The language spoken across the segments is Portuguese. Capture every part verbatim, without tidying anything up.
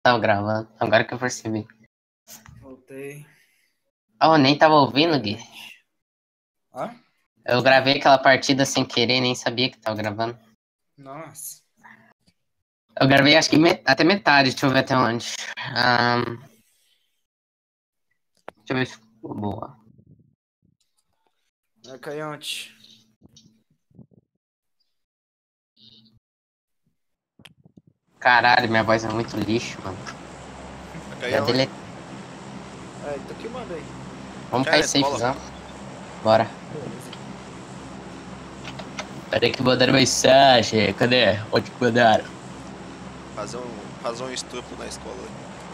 Tava gravando, agora que eu percebi. Voltei. Oh, nem tava ouvindo, Gui. Hã? Eu gravei aquela partida sem querer, nem sabia que tava gravando. Nossa. Eu gravei acho que met... até metade, deixa eu ver até onde. Um... Deixa eu ver se ficou boa. É Caionte. Caralho, minha voz é muito lixo, mano. Caí Já aonde? dele... É, tô aqui, manda aí. Vamos Já cair é escola. safezão. Bora. Beleza. Peraí que mandaram mensagem. Cadê? Onde que mandaram? Fazer um, fazer um estupro na escola.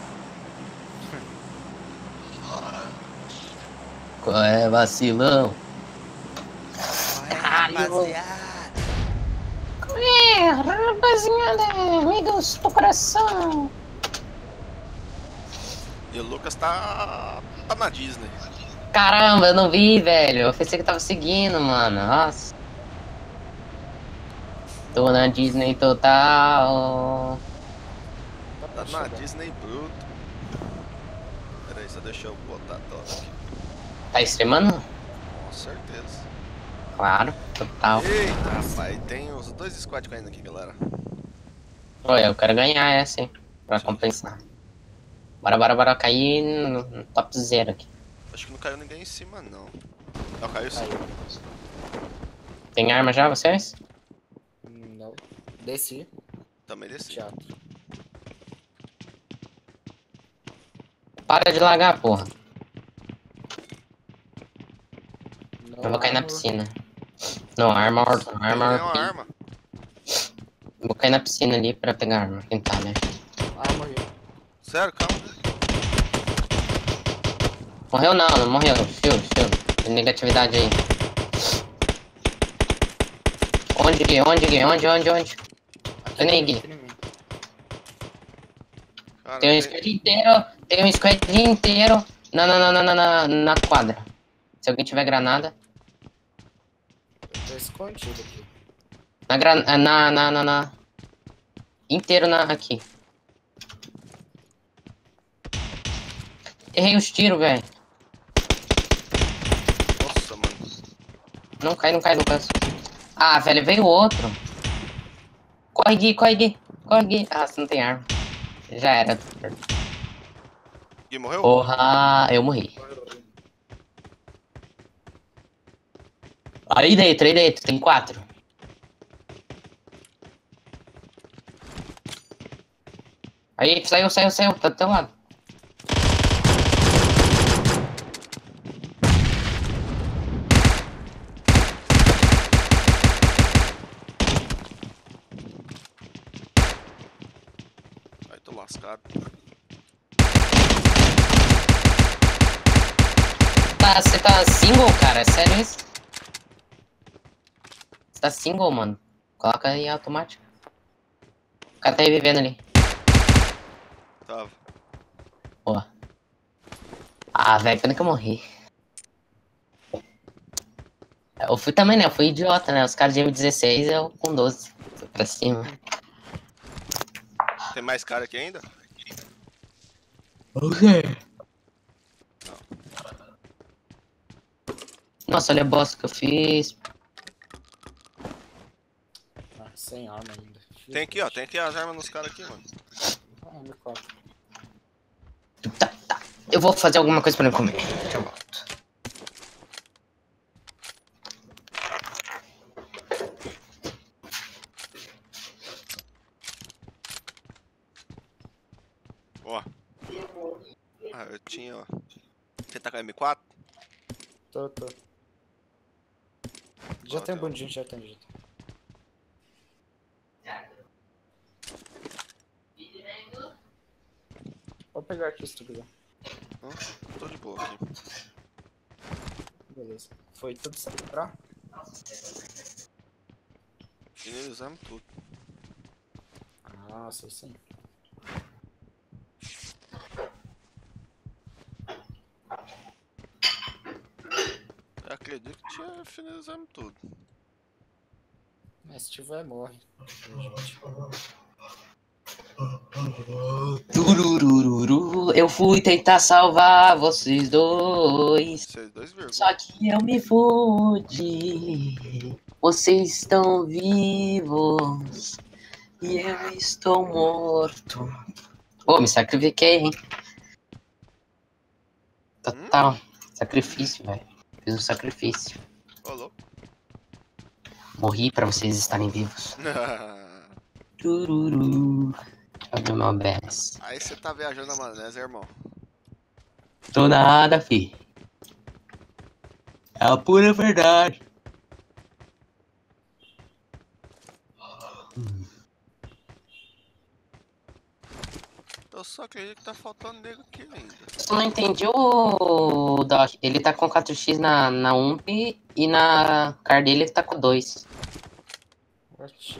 Qual é, vacilão? Qual é, Caralho. rapaziada? É, rapaziada, amigos do coração. E o Lucas tá. tá na Disney. Caramba, eu não vi, velho. Eu pensei que tava seguindo, mano. Nossa. Tô na Disney total. Tá Tá pra na chegar. Disney bruto. Pera aí, só deixa eu botar a tela aqui. Tá streamando? Com certeza. Claro, total. Eita, rapaz, tem os dois squads caindo aqui, galera. Olha, eu quero ganhar essa, hein? Pra compensar. Bora, bora, bora cair no, no top zero aqui. Acho que não caiu ninguém em cima, não. Não, caiu sim. Caiu. Tem arma já, vocês? Hum, Não. Desci. Também desci. Teatro. Para de lagar, porra. No Eu vou cair na armor. piscina. Não, armor, Tem armor. nenhuma arma. Vou cair na piscina ali pra pegar arma. Tentar, né? Ah, morreu. Sério, calma. Morreu não, não morreu. Shield, shield. Tem negatividade aí. Onde, Gui? Onde, Gui? Onde, onde, onde? Aqui Tem nem, tem- Gui. tem ninguém. Cara, Tem um tem- squad inteiro. Tem um squad inteiro na, na, na, na, na, na, na quadra. Se alguém tiver granada. Eu tô escondido aqui. Na granada. Na, na, na, na. Inteiro na, aqui. Errei os tiros, velho. Nossa, mano. Não cai, não cai, Lucas. Ah, velho, veio outro. Corre, Gui, corre, Gui. Corre, Gui. Ah, você não tem arma. Já era. Gui morreu? Porra, eu morri. Aí dentro, aí dentro, tem quatro. Aí, saiu, saiu, saiu, tá do teu lado. Ai, tô lascado. Tá, você tá single, cara? É sério isso? Você tá single, mano? Coloca aí automático. O cara tá aí vivendo ali. Tava. Pô. Ah, velho, pena que eu morri. Eu fui também, né? Eu fui idiota, né? Os caras de M dezesseis, eu com doze. Fui pra cima. Tem mais cara aqui ainda? Ok. Nossa, olha a bosta que eu fiz. Ah, sem arma ainda. Tem aqui, ó. Tem aqui as armas nos caras aqui, mano. Ah, me corta. Tá, tá. Eu vou fazer alguma coisa pra eu comer. Já volto. Ó. Ah, eu tinha, ó. Você tá com a M quatro? Tô, tô. Já Ó, tem tem um- bundinho, já tem jeito. Vou pegar aqui se tu quiser. Hã? Tô de boa aqui. Beleza. Foi tudo certo pra? Finalizamos tudo. Ah, sei sim. Eu acredito que tinha finalizamos tudo. Mas se tiver, morre. Gente. Tururururu, eu fui tentar salvar vocês dois. Vocês dois vírgula. Só que eu me fudi. Vocês estão vivos. E eu estou morto. Pô, me sacrifiquei, hein? Total. Hum? Sacrifício, velho. Fiz um sacrifício. Olô. Morri pra vocês estarem vivos. Tururu. Deixa eu meu best. Aí você tá viajando na maionese, irmão. Tô nada, fi. É a pura verdade. Eu só acredito que tá faltando nego aqui ainda. Eu não entendi o Doc. Ele tá com quatro x na, na U M P e na car dele ele tá com dois. Oxi.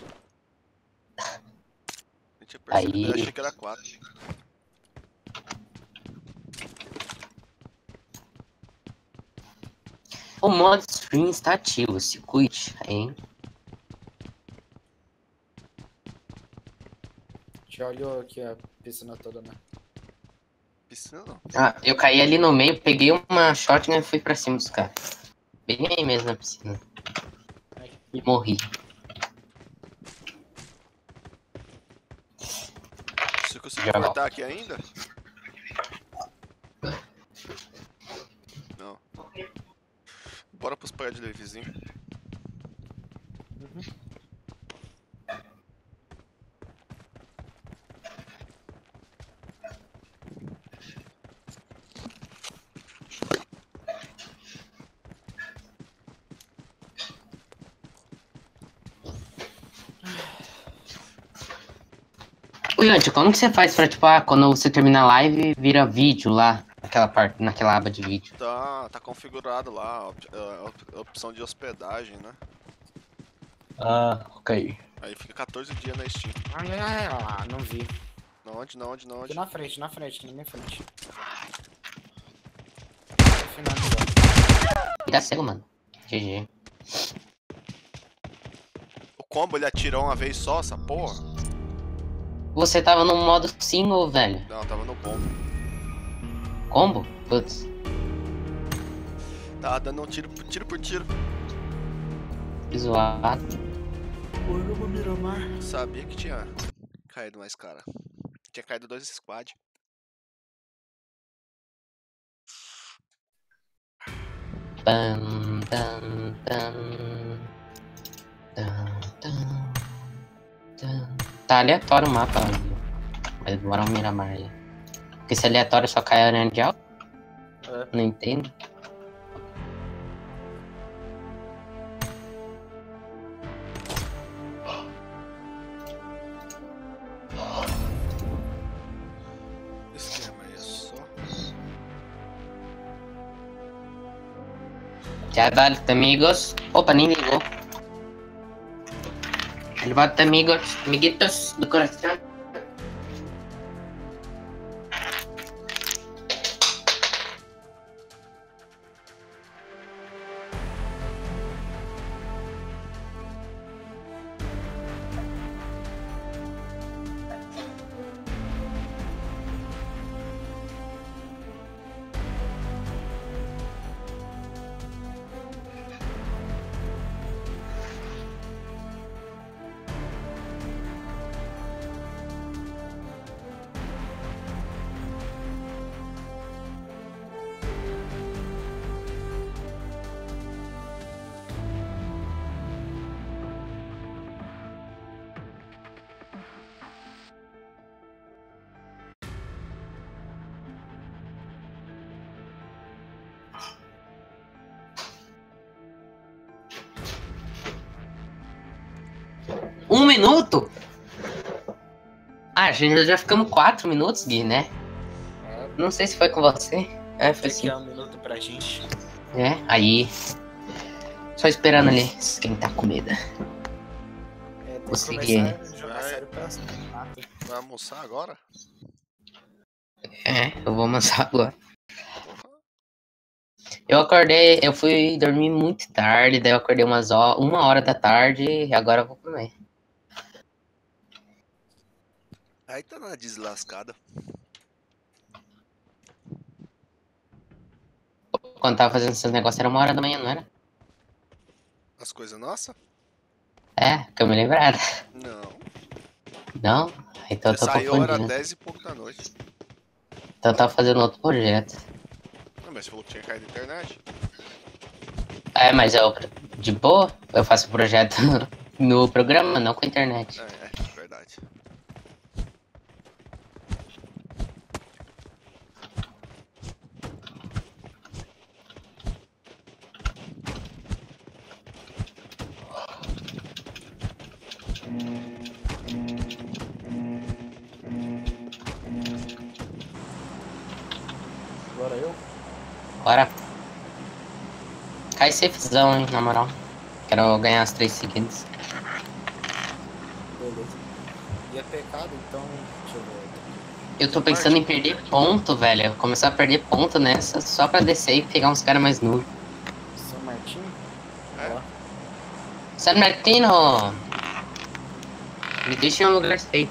Eu tinha percebido, Aí... eu achei que era quatro. O modo stream está ativo, se cuide, hein? Já olhou aqui a piscina toda, né? Piscina não. Ah, eu caí ali no meio, peguei uma shotgun e fui pra cima dos caras. Bem aí mesmo na piscina. E morri. Você conseguiu cortar aqui ainda? Não. Bora pros prédios ali, vizinho. Uhum. Oi, Anty, como que você faz pra, tipo, ah, quando você termina a live, vira vídeo lá, naquela parte, naquela aba de vídeo? Tá, tá configurado lá, a op- a opção de hospedagem, né? Ah, ok. Aí fica quatorze dias na Steam. Ai, ai, ai, ah, não vi. Na onde, na onde, na Aqui onde? na frente, na frente, aqui na minha frente. Finalizou. Me dá cego, mano. G G. O combo ele atirou uma vez só, essa porra? Você tava no modo single, velho. Não, tava no combo. Combo? Putz. Tava dando um tiro, tiro por tiro. Que zoado. Olha, Miramar. Sabia que tinha caído mais cara. Tinha caído dois squad. Tam, tam, tam. Tam, tam, tam. Tá aleatório o mapa, mas bora um Miramar aí. Porque se é aleatório só cai a aranha de alto? É. Não entendo. Esquema aí é só. Já dá, amigos. Opa, nem ligou. Ele bota amigos, amiguitos do coração. Um minuto? Ah, gente, já ficamos quatro minutos, Gui, né? É, Não sei se foi com você. É, foi tem sim. que é um minuto pra gente. É, aí. Só esperando ali esquentar a comida. É, tem que Você começar a jogar vai- sério pra mata. Vai almoçar agora? É, eu vou amassar agora. Porra. Eu acordei, eu fui dormir muito tarde, daí eu acordei umas horas, uma hora da tarde e agora eu vou comer. Aí tá na deslascada. Quando tava fazendo esses negócios era uma hora da manhã, não era? As coisas nossas? É, que eu me lembrara. Não. Não? Então eu Você tô saiu hora confundindo. dez e pouco da noite. Então eu tava fazendo outro projeto. Não, mas você falou que tinha caído na internet. É, mas eu, de boa, eu faço projeto no programa, não com a internet. É, é, verdade. Agora eu? Bora. Cai safezão, hein, na moral. Quero ganhar as três seguintes. Beleza. E é pecado, então. Deixa eu ver. Eu tô pensando em perder ponto, velho. Começar a perder ponto nessa só pra descer e pegar uns caras mais novos. São Martinho? É. Ó. San Martino! Me deixa em um lugar safe.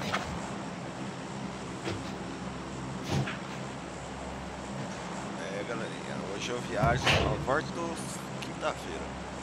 É, galerinha. Hoje eu viajo, só volto quinta-feira.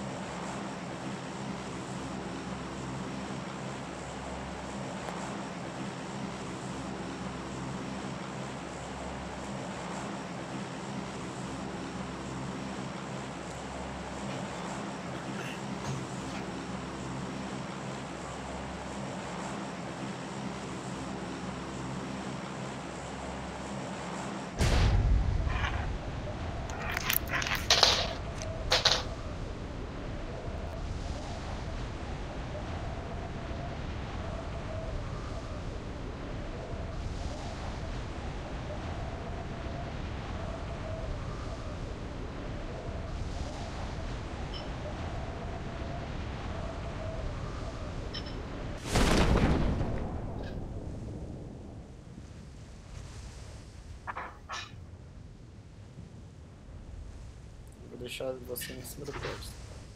Vou deixar você em cima do prédio.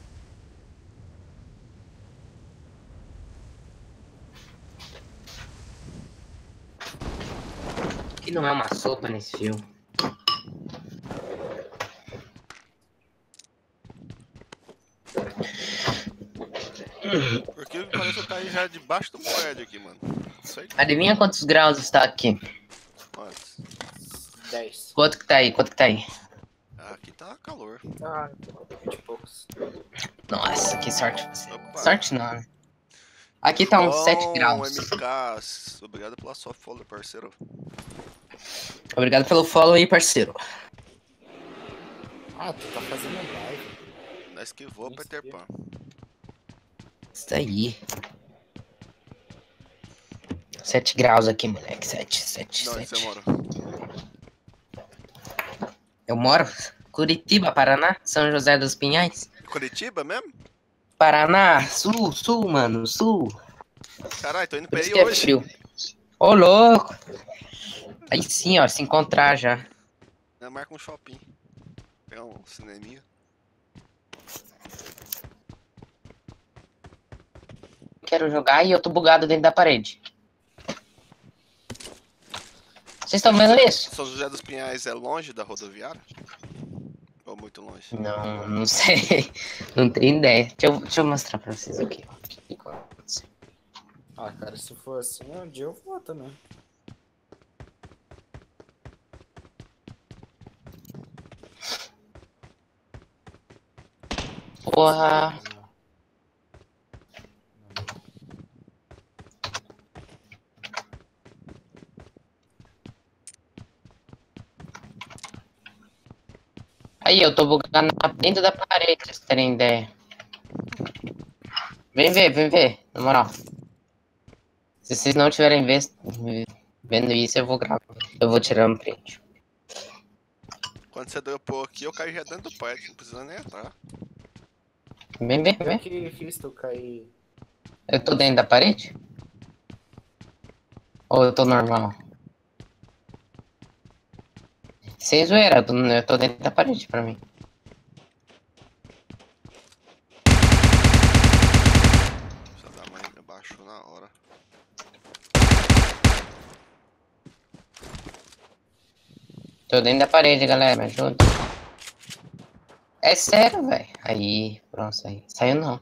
Que não é uma sopa nesse filme. Porque parece que tá aí já debaixo do prédio aqui, mano. Isso aí. Adivinha quantos graus está aqui? Quantos? dez. Quanto que tá aí? Quanto que tá aí? Aqui tá calor. Ah, vinte e poucos. Nossa, que sorte você. Opa. Sorte não, né? Aqui tá uns sete Bom, graus. M K, obrigado pela sua follow, parceiro. Obrigado pelo follow aí, parceiro. Ah, tu tá fazendo live. Nós esquivou Peter Pan. Isso aí. sete graus aqui, moleque. sete, sete, Não, onde sete. você mora? Eu moro Curitiba, Paraná, São José dos Pinhais. Curitiba mesmo? Paraná, sul, sul, mano, sul. Caralho, tô indo Por pra isso aí que é hoje. frio. Ô, louco. Aí sim, ó, se encontrar já. Eu marco um shopping. Pegar um cineminha. Quero jogar e eu tô bugado dentro da parede. Vocês estão vendo isso? São José dos Pinhais é longe da rodoviária? Ou muito longe? Não, não sei. Não tenho ideia. Deixa eu, deixa eu mostrar pra vocês aqui. Ó. Ah, cara, se for assim, um dia eu vou também. Porra. Aí, eu tô bugando dentro da parede, pra vocês terem ideia. Vem ver, vem ver, na moral. Se vocês não tiverem vez- vendo isso, eu vou gravar. Eu vou tirar um print. Quando você dropou aqui, eu caí já dentro do prédio, não precisa nem entrar. Vem ver, Eu vem. que fiz tu cair. Eu tô dentro da parede? Ou eu tô normal? Sem zoeira, eu tô, eu tô dentro da parede pra mim. Filha da mãe, me baixou na hora. Tô dentro da parede, galera, me ajuda. É sério, velho. Aí, pronto, aí. Saiu não.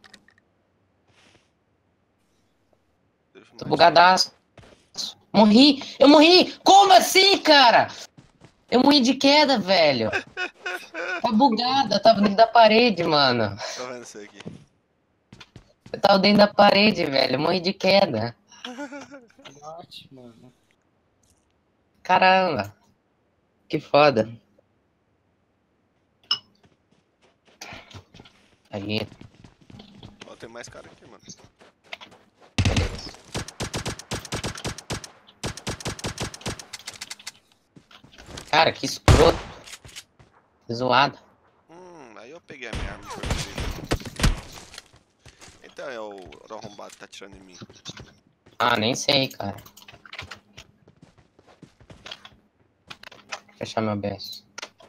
Teve Tô mais bugadaço. Morri! Eu morri! Como assim, cara? Eu morri de queda, velho. Tá bugada, eu tava dentro da parede, mano. um. Tô vendo isso aqui. Eu tava dentro da parede, velho. Eu morri de queda. Bate, mano. Caramba. Que foda. Aí, Ó, tem mais cara aqui, mano. beleza. Cara, que escroto. Que zoado. Hum, aí eu peguei a minha arma pra você. Então é o arrombado que tá atirando em mim. Ah, nem sei, cara. Fechar meu B S.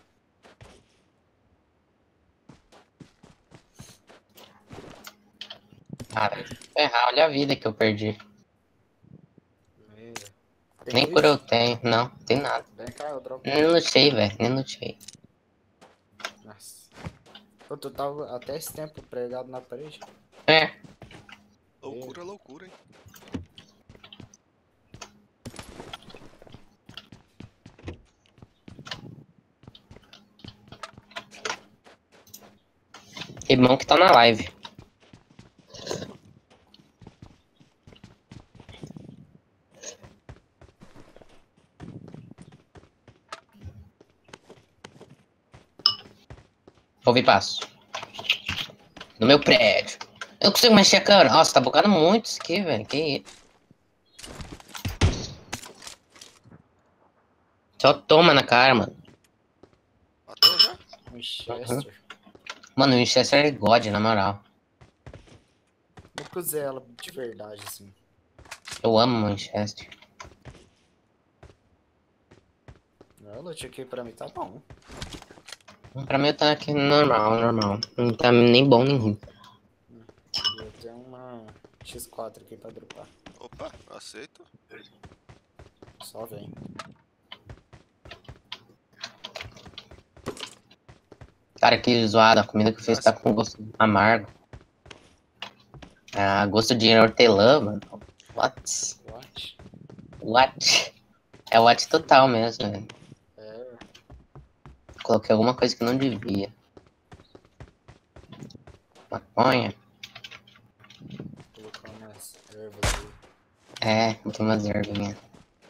Cara, ferrar, olha a vida que eu perdi. É. Tem Nem luz? cura eu tenho. Não, tem nada. Vem cá, eu dropo. Nem lutei, velho. Nem lutei. Nossa. Pô, tu tava até esse tempo pregado na parede? É. Loucura, loucura, hein? Que bom que tá na live. Ouvi passo. No meu prédio. Eu não consigo mexer a câmera. Nossa, tá bugando muito isso aqui, velho. Que isso? Só toma na cara, mano. Matou já? Winchester. Mano, o Winchester é God, na moral. Nunca usei ela de verdade, assim. Eu amo o Winchester. Ela tinha aqui pra mim, tá bom. Pra mim tá aqui normal, normal. Não tá nem bom nem ruim. E eu tenho uma X quatro aqui pra dropar. Opa, aceito. Só vem. Cara, que zoado. A comida que eu fiz tá com gosto amargo. Ah, gosto de hortelã, mano. What? What? What? É what total mesmo, velho. É, Coloquei alguma coisa que não devia. Maconha? colocar umas ervas aí. É, tem umas ervinhas.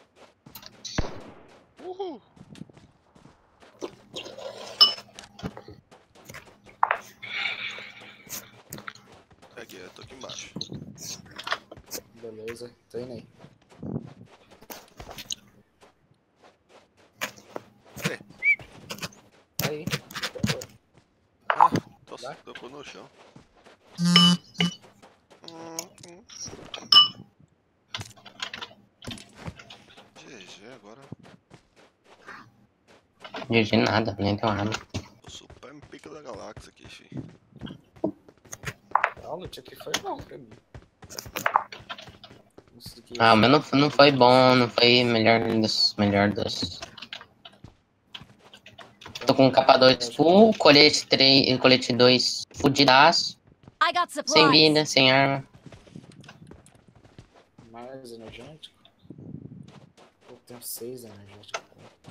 Uhul. Aqui, eu tô aqui embaixo. Beleza, tô indo aí. Cadê? Aí. Ah, tô, Vai. tocou no chão. Hum, hum. G G agora. G G nada, nem tem arma. O Supremo Pica da Galáxia aqui, fi. A luta aqui foi bom pra mim. Consegui Ah, o meu não, achar- não foi bom, não foi melhor dos. Melhor dos. Tô com capa dois full, colete três, colete dois fudidaço, I got sem supplies. vida, sem arma. Mais energético. Eu tenho seis energéticos.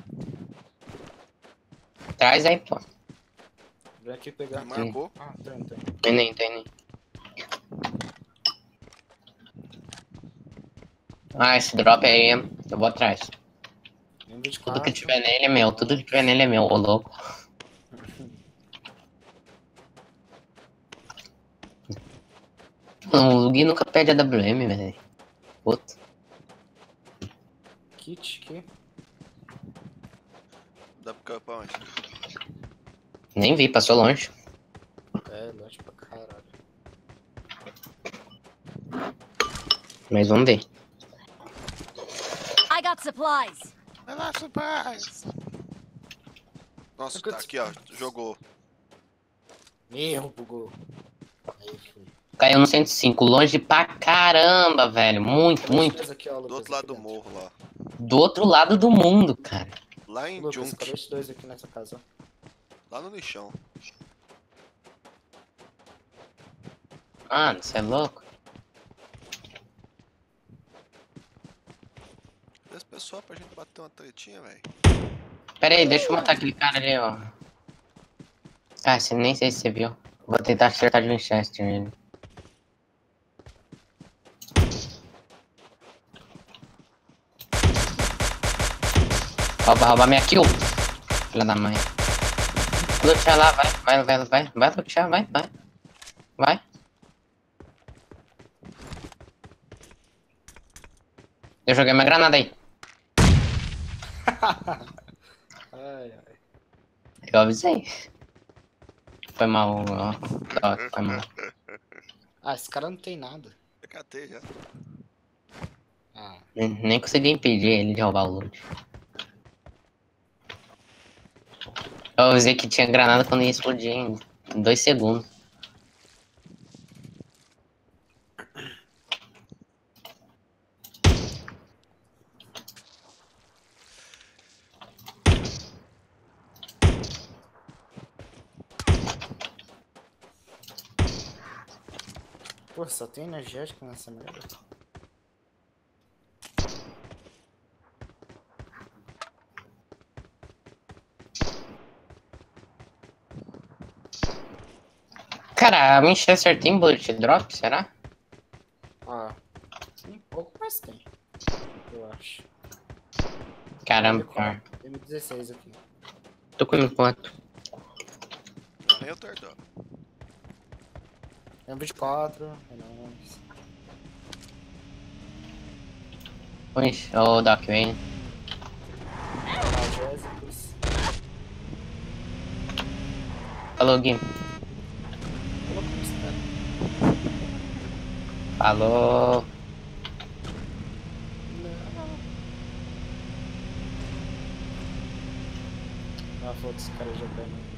Traz aí, pô. Vem aqui pegar. Me marcou. Ah, tem, tem. Tem nem, tem nem. Ah, esse drop aí, eu vou atrás. M vinte e Tudo que quatro. tiver nele é meu, tudo que tiver nele é meu, ô louco. Mano, o Gui nunca perde a W M, velho. Puta. Kit aqui. Dá pra pra onde? Nem vi, passou longe. É, longe pra caralho. Mas vamos ver. I got supplies. Vai lá, surprise! Nossa, tá aqui, ó. Jogou. Erro, bugou. Aí, fui. Caiu no cento e cinco, longe pra caramba, velho. Muito, muito. Aqui, ó, Do outro lado do morro lá. Do outro lado do mundo, cara. Lá Lá em Lucas, Junk. cadê esses dois aqui nessa casa? Lá no lixão. Mano, você é louco? Cadê esse pessoal pra gente bater uma tretinha, velho? Pera aí, deixa eu matar aquele cara ali, ó. Ah, você nem sei se você viu. Vou tentar acertar de Winchester nele. Rouba, rouba minha kill. Filha da mãe. Lutear lá, vai, vai, vai, vai. Vai lutear, vai, vai. Vai. Eu joguei uma granada aí. Ai, ai. Eu avisei. Foi mal, ó. Doc, foi mal. Ah, esse cara não tem nada. Eu catei já. Ah, Nem, nem consegui impedir ele de roubar o loot. Eu avisei que tinha granada quando ia explodir em dois segundos. pô, só tem energético nessa merda. Cara, a Winchester tem bullet drop, será? Ah, tem pouco, mas tem. Eu acho. Caramba, cara. M dezesseis aqui. Tô com um ponto. Não, nem eu tardou. M vinte e quatro, é nóis. Ixi, ô Doc, vem. Analgésicos. Falou, Gui. Colocou esse cara. Falou. Ah, foda-se, esse cara já pega.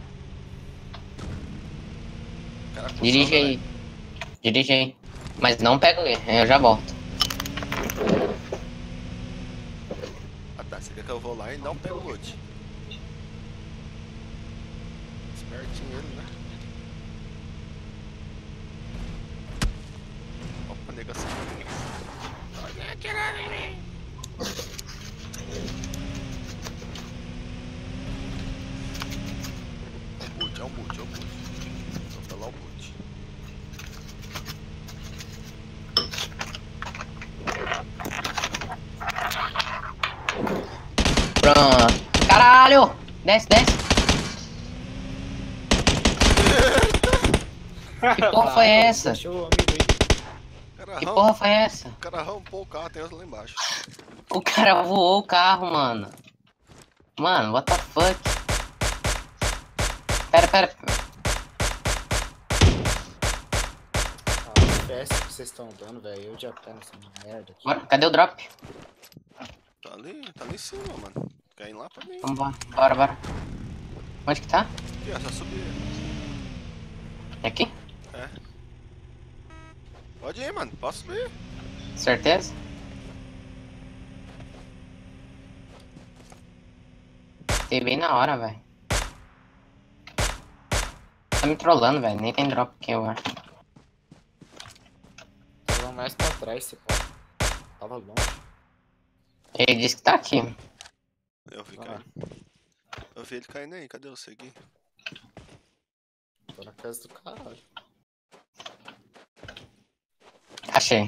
Cara, com Dirige sombra, aí. velho. Dirige aí. Mas não pega ele, eu já volto. Ah tá, você quer que eu vou lá e não pego o loot. Espertinho ele, né? Opa, negação. Boot, é um boot, é um boot. Vou pegar o boot. Pronto. Caralho! Desce, desce. Que porra foi essa? Deixa o amigo aí. Cara, Que ram- porra foi essa? O cara rampou o carro, tem outro lá embaixo. O cara voou o carro, mano. Mano, what the fuck? Pera, pera. Ah, o F P S que vocês estão dando, velho. Eu já pego nessa merda aqui. Bora, cadê o drop? Tá ali, tá ali em cima, mano. Quer ir lá pra mim? Vambora, bora, bora. Onde que tá? Aqui, ó, só subir. É aqui? É. Pode ir, mano. Posso subir. Certeza? Fiquei bem na hora, velho. Tá me trollando, velho. Nem tem drop aqui, eu acho. Tava mais pra trás, você pode. Tava longe. Ele disse que tá aqui. Eu vi Ah. caindo. Eu vi ele caindo aí. Cadê eu segui? Tô na casa do caralho. Achei.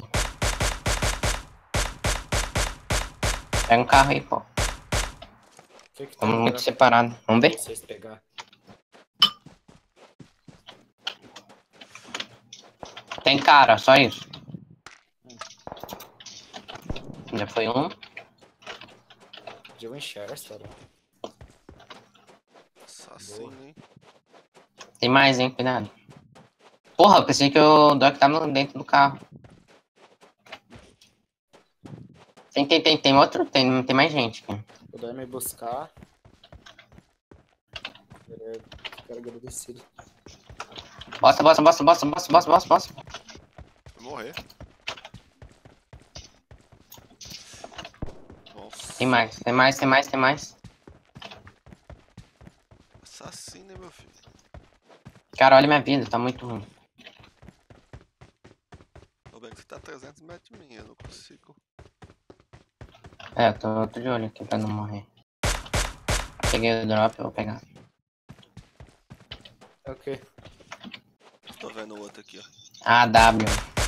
Pega um carro aí, pô. O que que tem Estamos muito pra separados. Vamos ver? vocês pegar? Tem cara, só isso. Já foi um. De Winchester, ó. Assassino, hein? Tem mais, hein? Cuidado. Porra, eu pensei que o Doc tava dentro do carro. Tem, tem, tem, tem outro? Tem, tem mais gente aqui. Puder me buscar. Eu quero agradecido. Bosta, bosta, bosta, bosta, bosta, bosta, bosta, bosta. Vou morrer. Nossa. Tem mais, tem mais, tem mais, tem mais. Assassino, meu filho. Cara, olha minha vida, tá muito ruim. Tô vendo que você tá a trezentos metros de mim, eu não consigo. É, eu tô, tô de olho aqui pra não morrer. Peguei o drop, eu vou pegar. Ok. Tô vendo o outro aqui, ó. A W.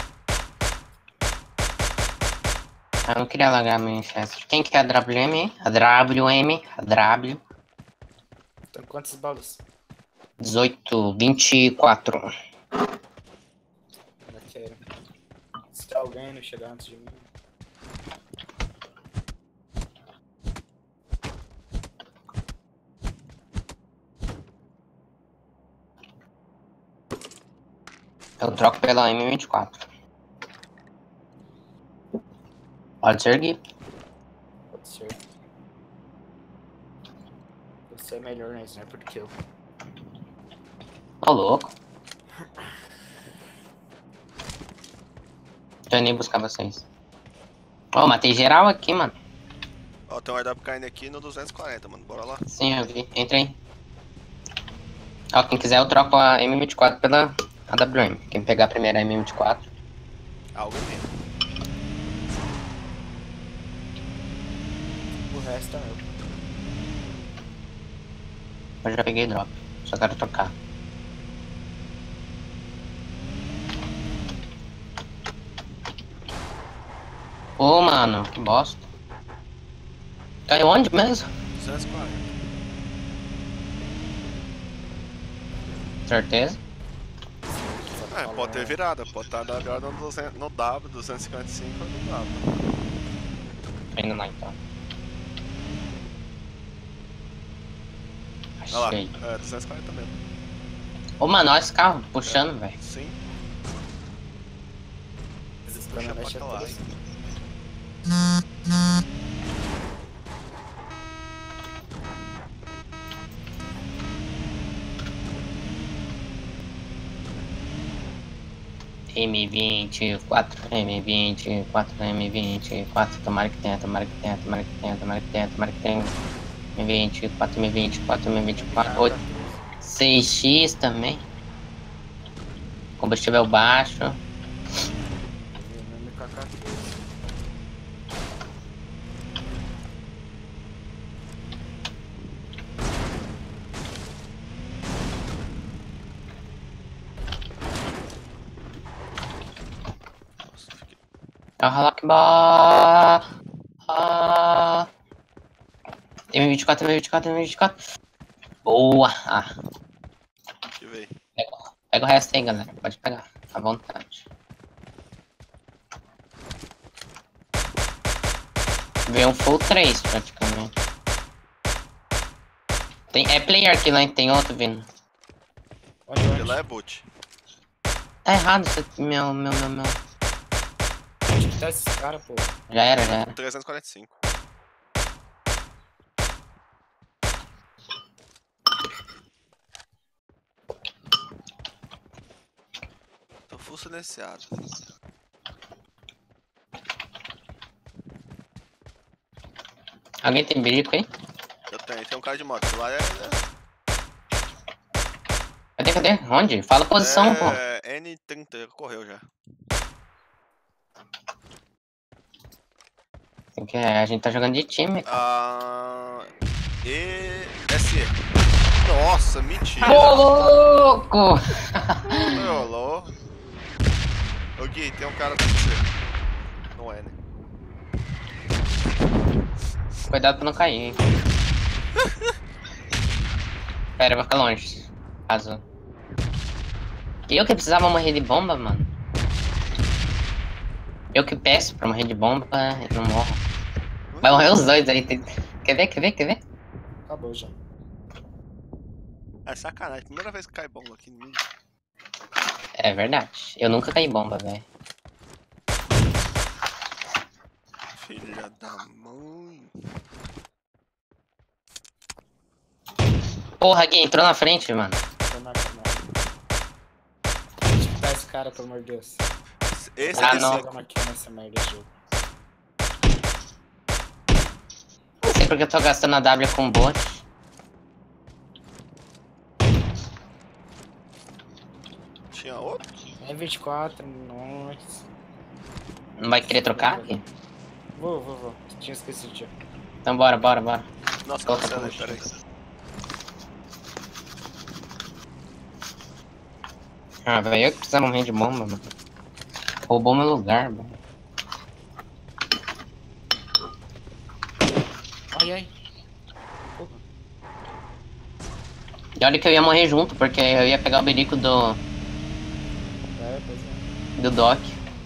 Ah, eu não queria largar meu Winchester. Quem que é a W M? A W M? A W? Tem quantas balas? dezoito, vinte e quatro. Ainda quero. Se alguém não chegar antes de mim. Eu troco pela M vinte e quatro. Pode ser, Gui. Pode ser. Você é melhor na sniper do que eu. Ô, louco. Tô indo buscar vocês. Ô, matei geral aqui, mano. Ó, tem um airdrop caindo aqui no duzentos e quarenta, mano. Bora lá. Sim, eu vi. Entra aí. Ó, quem quiser eu troco a M vinte e quatro pela A W M. Quem pegar a primeira M vinte e quatro. Algo aqui. O resto é meu. Eu já peguei drop. Só quero trocar. Ô, mano, que bosta. Caiu onde mesmo? duzentos e quarenta. Certeza? É, pode ter virada. Pode estar da virada no, duzentos, no W, duzentos e cinquenta e cinco ou no W. Ainda não, então. Olha lá. Achei. É, duzentos e quarenta mesmo. Ô, mano, olha esse carro puxando, velho. Sim. Esses Puxa caminhonetes pra é lá, tudo hein. assim. M vinte e quatro, M vinte e quatro, M vinte e quatro. Tomara que tenha, tomara que tenha, tomara que tenha, tomara que tenha, tomara que tenha. M vinte e quatro, M vinte e quatro, M vinte e quatro. oito, seis X também. Combustível baixo. M K K. Nossa, fiquei... Allah Akbar. Ah. M vinte e quatro, M vinte e quatro, M vinte e quatro. Boa. Ah, Que veio. pega, pega o resto aí, galera. Pode pegar. À vontade. Veio um full três praticamente. Tem, é player aqui lá, tem outro vindo. Onde, Porque onde? lá é boot. Tá errado isso aqui, meu, meu, meu, meu. Onde que tá esses caras, pô? Já era, já era. trezentos e quarenta e cinco. Tô full silenciado. Alguém tem birico aí? Eu tenho, tem um cara de moto. Esse lá é. Cadê, cadê? Onde? Fala a posição, pô. É N trinta, correu já. Tem que, a gente tá jogando de time, cara. Ah. E. S E. Nossa, mentira. Ô, louco! Rolou. Ô Gui, tem um cara com você. Não é, né? Cuidado pra não cair, hein. Pera, eu vou ficar longe. Caso. Eu que precisava morrer de bomba, mano. Eu que peço pra morrer de bomba e não morro. Vai morrer os dois aí. Tem... Quer ver, quer ver, quer ver? Acabou já. É sacanagem, primeira vez que cai bomba aqui no mid. É verdade. Eu nunca caí bomba, velho. Filha da mãe. Porra, Gui, entrou na frente, mano. Tô na câmera. Onde que tá esse cara, pelo amor de Deus? Esse Ah, aqui não. sim. Chegamos aqui nessa merda de jogo. Não sei porque eu tô gastando a W com bot. tinha outro? É vinte e quatro, nossa. Não vai querer trocar aqui? Vou, vou, vou. Tinha esquecido já. Então bora, bora, bora. Nossa, Coloca cancela aí, combustível. peraí. Ah, velho, eu que precisava morrer de bomba, mano. Roubou meu lugar, mano. Ai, ai. Porra. E olha que eu ia morrer junto, porque eu ia pegar o berico do, É, pois é. do Doc.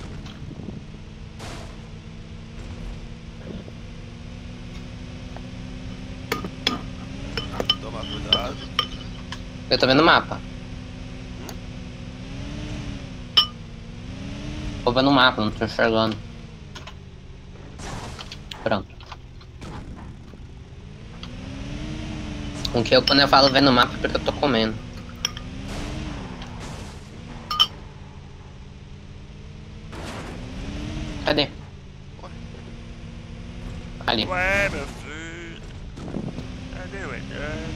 Toma cuidado. Eu tô vendo o mapa. Tô vendo o mapa, não tô enxergando. Pronto. Com que eu, quando eu falo vendo o mapa, é porque eu tô comendo. Cadê? Ali. Ué, meu filho. Cadê o Edgar?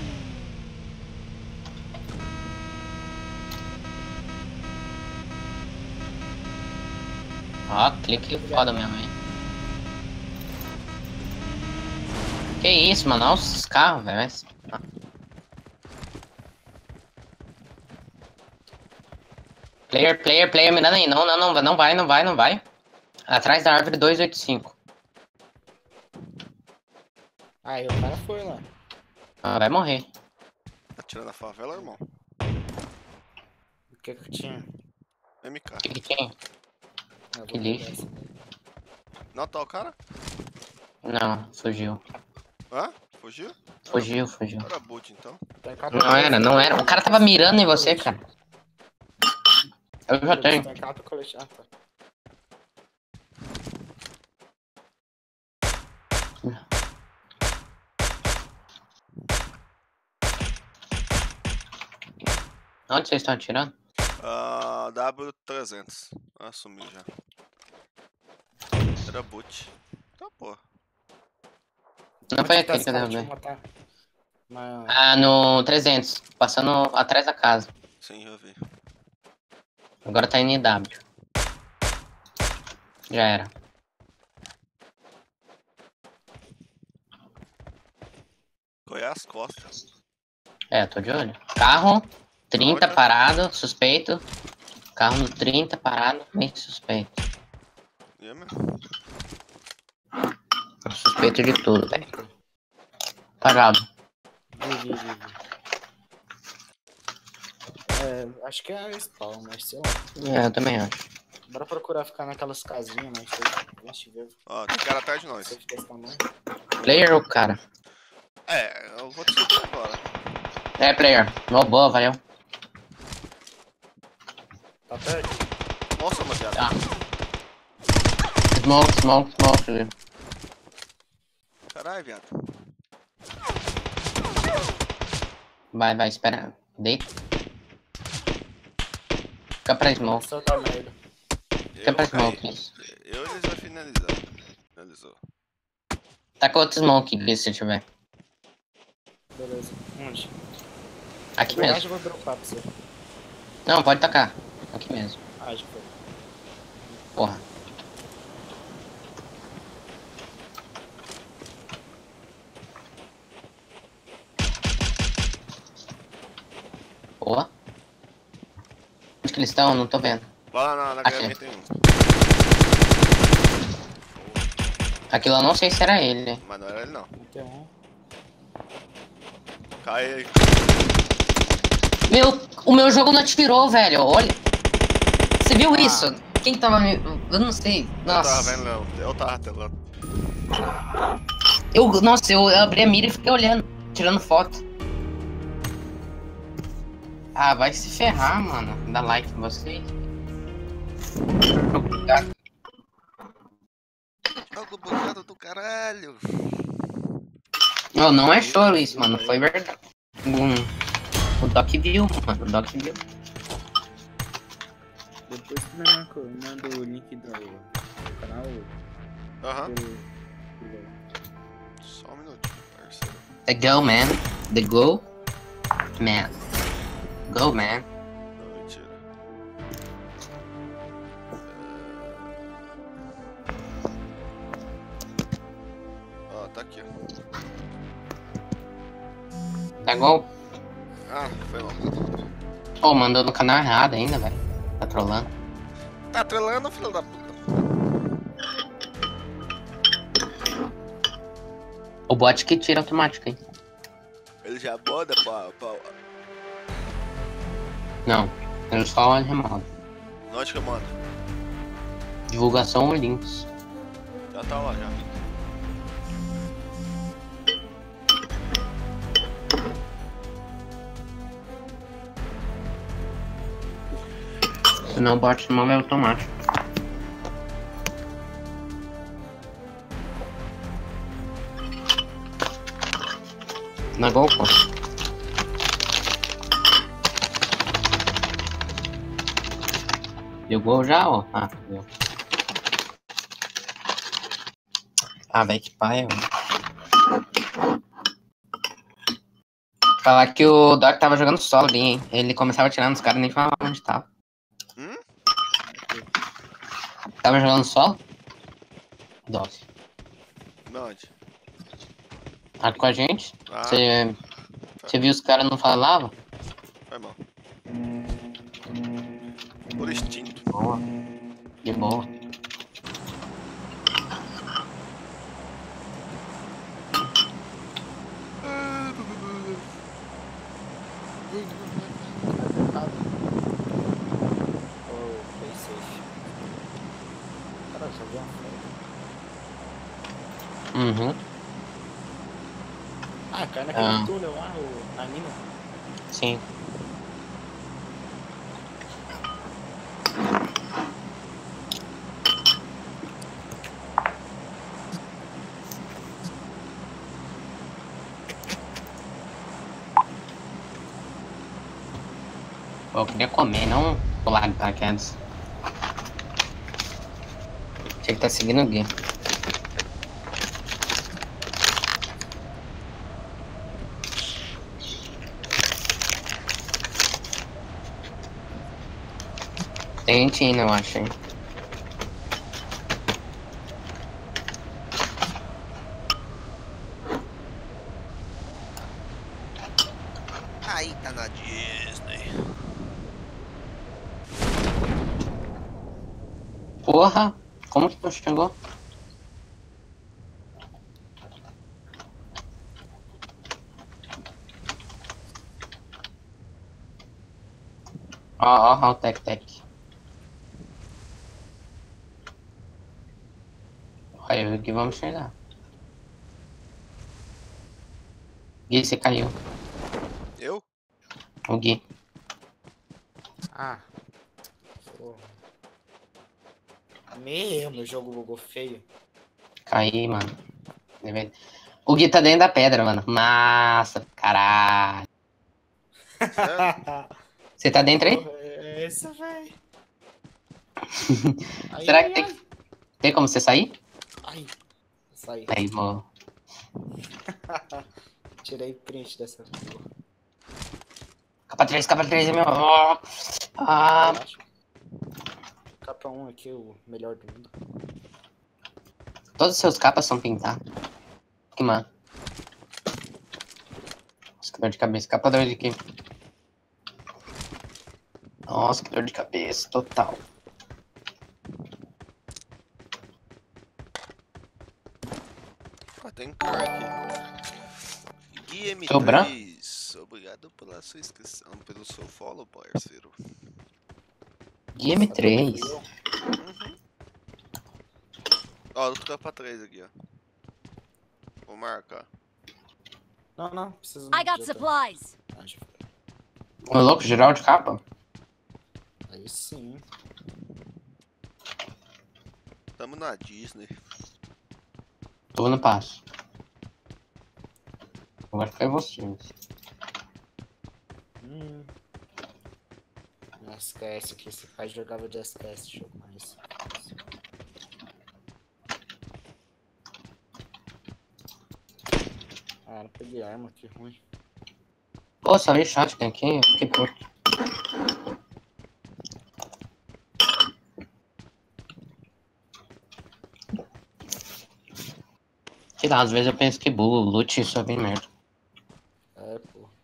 Ó, clique foda mesmo, hein. Que isso, mano? Olha os carros, velho. Player, player, player, mirando aí. Não, não, não, não vai, não vai, não vai. Atrás da árvore dois oito cinco. Aí o cara foi lá. Ah, vai morrer. Atira na favela, irmão. O que que tinha? M K. O que que tem? Eu Que vou lixo. pegar essa. Não tá o cara? Não, fugiu. Hã? Fugiu? Fugiu, fugiu. Era boot, então. Tem K P Não era, não era. O cara tava mirando em você, cara. Eu já tenho. Tem K P colete. Ah, tá. Onde vocês estão atirando? Ah, W trezentos. Ah, sumiu já. Era boot. Tá, pô. Não foi Onde tá aquele esse que eu cara? Deixa eu derrubei. matar. Mas... Ah, no trezentos. Passando atrás da casa. Sim, já vi. Agora tá em N W. Já era. Qual é as costas? É, tô de olho. Carro, trinta Onde? parado, suspeito. Carro no trinta parado, meio suspeito. E é mesmo? Suspeito de tudo, velho. Parado. Vi, vi, vi, vi. É, acho que é spawn, mas sei lá. É, eu também acho. Bora procurar ficar naquelas casinhas, mas a gente vê. Ó, tem cara atrás de nós. Você fica esse tamanho. Player ou cara? É, eu vou te subir agora. É, player. Oh, boa, valeu. Tá perto? Nossa, meu viado. Tá. Smoke, smoke, smoke. Caralho, viado. Vai, vai, espera. Deita. Fica pra smoke. Solta a merda. Fica Eu pra vou cair. smoke, isso. Eu eles vai finalizar. Finalizou. Tá com outro smoke, Gui, se tiver. Beleza. Onde? Aqui Eu acho mesmo. que eu vou dropar pra você. Não, pode tacar. Aqui mesmo. Ah, acho que foi. Porra. Boa. Onde que eles estão? Não tô vendo. Lá na, na Aqui. graminha tem um. Aquilo eu não sei se era ele, né? Mas não era ele não. Não tem um. Cai aí. Meu, o meu jogo não atirou, velho. Olha. Você viu Ah. isso? Quem tava me... Eu não sei. Eu tava Nossa. vendo, não. Eu tava telando. Eu, nossa, eu abri a mira e fiquei olhando. Tirando foto. Ah, vai se ferrar, mano. Dá like em vocês. Obrigado. Jogo bugado do caralho. Não, não é choro isso, mano. Foi verdade. Hum, o Doc viu, mano. O Doc viu. Depois tu me marca- manda o link do, do canal. Aham. pelo- pelo- Só um minutinho, parceiro. The go, man. The go, man. Go, man. Não, mentira. Dá gol. Ah, foi mal. Pô, mandou no canal errado ainda, velho. Tá trolando. Tá trolando, filho da puta. O bot que tira automático, hein? Ele já boda pra... pra... Não, ele só remove. Onde que eu mando? Divulgação ou links. Já tá lá, já. Senão o bot remove é automático. Na gol, pô. Deu gol já, ó. Ah, deu. Ah, velho, que paia, velho. Falar que o Doc tava jogando solo ali, hein? Ele começava tirando os caras, nem falava onde tava. Hum? Tava jogando solo? Doc. Onde? Tá com a gente? Ah, Você você viu os caras não falavam? foi mal. Por instinto. Boa. De boa. Ô, PlayStation. Cara, só vi uma foto. Uhum. Ah, cai naquele Ah. túnel lá, o, na mina. Sim. Pô, eu queria comer, não pular de paraquedas. Tinha que estar seguindo o guia. Tem gente indo, eu acho, hein? Aí tá na Disney. Porra! Como que tu chegou? Ó, ó, ó, o Tec Tec. Olha, eu que vamos chegar. Gui, você caiu. Eu? O Gui. Ah. Porra. Meu, meu jogo bugou feio. Caí, mano. O Gui tá dentro da pedra, mano. Massa, caralho. Sério? Você tá dentro aí? Porra, é essa, velho. Ai, Será ai, que tem, ai. tem como você sair? Ai, saí. Aí, mano. Tirei print dessa porra. Capa três, capa três é meu. Ó. Ah, Relaxa. Capa um aqui, o melhor do mundo. todos os seus capas são pintados. Que mano. Nossa, que dor de cabeça. Capa dois aqui. Nossa, que dor de cabeça. Total. Ah, tem um cara aqui. Gui M Seu branco? três. Obrigado pela sua inscrição, pelo seu follow, parceiro. Gui M três. Uhum. Ó, outro capa três aqui, ó. Vou marcar. Não, não, preciso I não. got já tá. supplies. Ah, já foi. Ô, louco, geral de capa. Aí sim. Tamo na Disney. Tô no passo. Agora foi você. Hum. S K S aqui, esse pai jogava de S K S, jogo mais. Ah, não peguei arma, que ruim. Pô, só vi shot tem aqui, eu fiquei puto. Sei lá, às vezes eu penso que bull, loot só vem merda. É, pô.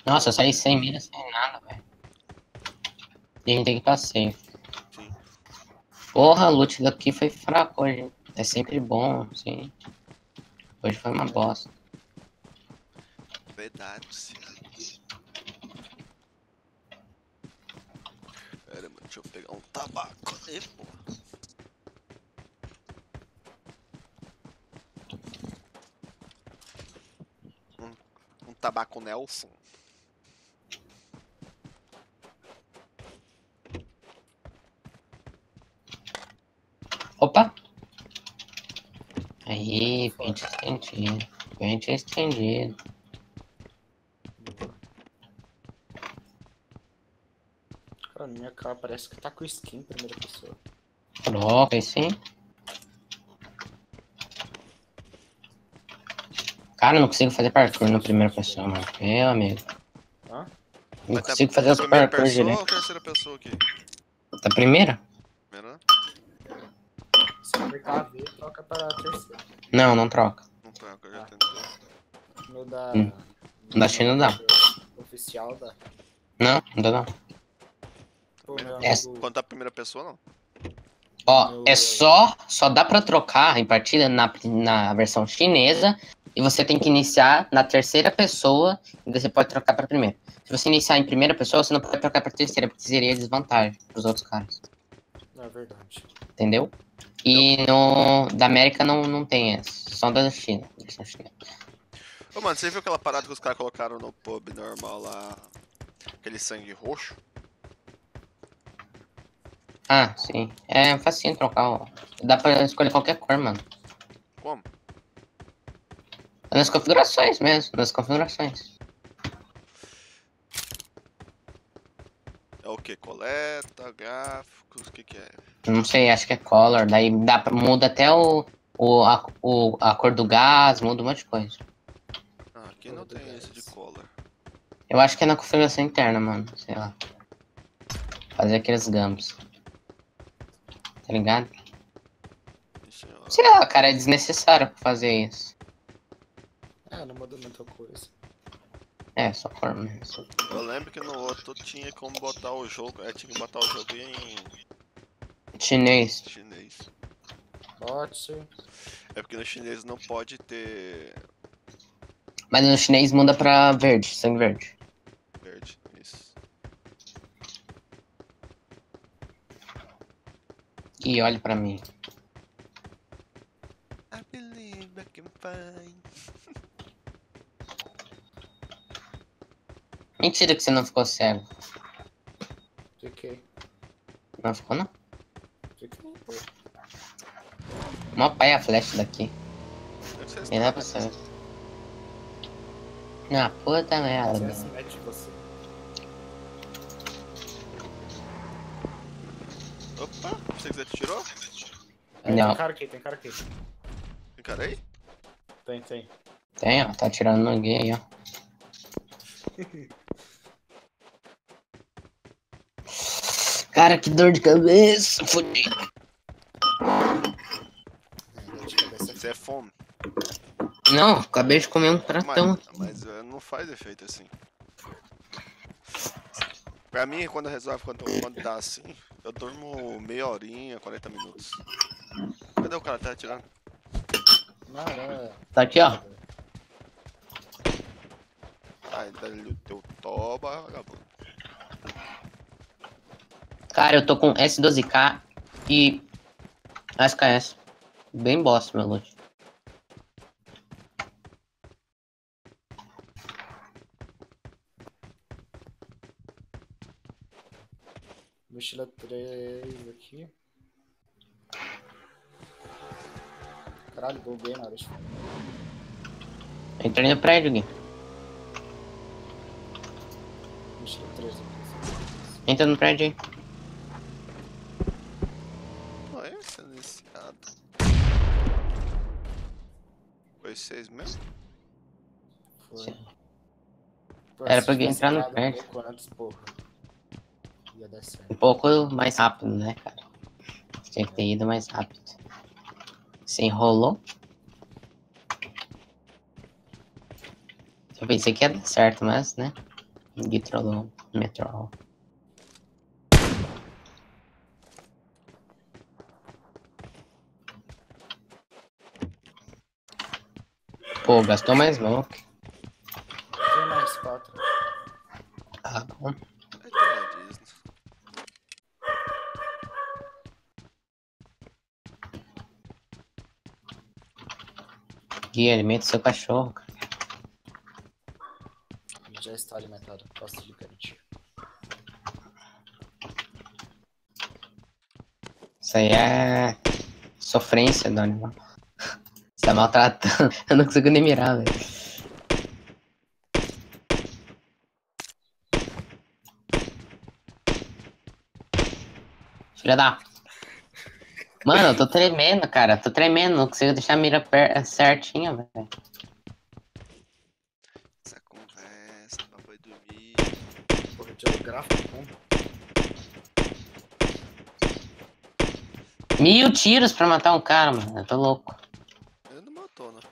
Nossa, eu saí sem mira, sem nada, velho. E a gente tem que ir pra safe. Sim. Porra, a loot daqui foi fraco hoje. É sempre bom, sim. Hoje foi uma bosta. Verdade. Pera, mano, deixa eu pegar um tabaco ali, pô. Um, um tabaco Nelson. Opa! Aí, pente estendido. Pente estendido. Boa. Cara, minha cara parece que tá com skin em primeira pessoa. Troca, aí sim. Cara, eu não consigo fazer parkour na primeira pessoa, mano. Meu amigo. Hã? Não Mas tá consigo fazer os primeira parkour pessoa direito. ou terceira pessoa aqui? Da primeira? Primeira? Se apertar a V, troca para a terceira. Não, não troca. Não troca, eu já Ah. tentei. No da. Hum. No Da China não dá. oficial da. Não, não dá não. Pô, meu É. amigo. Quando tá primeira pessoa, não. Ó, meu- é só, só dá pra trocar em partida na, na versão chinesa e você tem que iniciar na terceira pessoa e você pode trocar pra primeira. Se você iniciar em primeira pessoa, você não pode trocar pra terceira, porque seria desvantagem pros outros caras. Não é verdade. Entendeu? E no da América não, não tem essa, só da China. versão chinesa. Ô, mano, você viu aquela parada que os caras colocaram no pub normal lá? Aquele sangue roxo? Ah, sim. É facinho trocar, ó. Dá pra escolher qualquer cor, mano. Como? Nas configurações mesmo, nas configurações. É o que? Coleta, gráficos, o que que é? Não sei, acho que é color, daí dá pra, muda até o, o, a, o, a cor do gás, muda um monte de coisa. Ah, aqui não tem esse de color. Eu acho que é na configuração interna, mano, sei lá. Fazer aqueles gambos. Tá ligado? Deixa eu... Sei lá, cara, é desnecessário fazer isso. É, não muda muita coisa. É, só cor mesmo. eu lembro que no outro tinha como botar o jogo, é, tinha que botar o jogo em Chinês. chinês. Pode. É porque no chinês não pode ter Mas no chinês muda pra verde, sangue verde. verde, isso. E olhe pra mim. I believe I can find. Mentira que você não ficou cego. Fiquei. Não ficou, não? Fiquei, pô. Mó pai a flecha daqui. É que vocês Nem dá estão, pra né? saber. Ah, puta merda. Você se mete você. Opa, você que você tirou? É, Não. tem cara aqui, tem cara aqui. Tem cara aí? Tem, tem. Tem, ó, tá tirando no gay aí, ó. Cara, que dor de cabeça. Fudi. É, dor de cabeça Isso é fome. Não, acabei de comer um pratão. Mas, mas eh, não faz efeito assim. Pra mim, quando resolve, quando, quando dá assim, eu durmo meia horinha, quarenta minutos. Cadê o cara? Tá atirando? Não, não. Tá aqui, ó. Ai, dá-lhe o teu toba, vagabundo. Cara, eu tô com S doze K e S K S. Bem bosta, meu loot. Mochila três aqui. Caralho, buguei na hora de falar. Entrei no prédio, Gui. Mochila três aqui. Entra no prédio aí. Não é esse iniciado. Foi seis mesmo? Foi. Pô, Era se pra tivesse entrar no entrado um prédio. pouco antes, porra. Ia dar certo. Um pouco mais rápido, né, cara? Tinha que ter ido mais rápido. Você enrolou? Eu pensei que ia dar certo, mas, né? Gitrolon, Metrol. Pô, gastou mais smoke. Tem mais quatro. Ah, bom. Aí tem a Disney. Gui, alimenta seu cachorro, cara. Já está alimentado, posso lhe garantir. Isso aí é sofrência do animal. Você tá maltratando. Eu não consigo nem mirar, velho. Filha da... Mano, eu tô tremendo, cara. Tô tremendo. Não consigo deixar a mira per... certinha, velho. Essa conversa, papai dormir. Porra, de gráfico, como? Mil tiros pra matar um cara, mano. Eu tô louco. Ele não matou, né?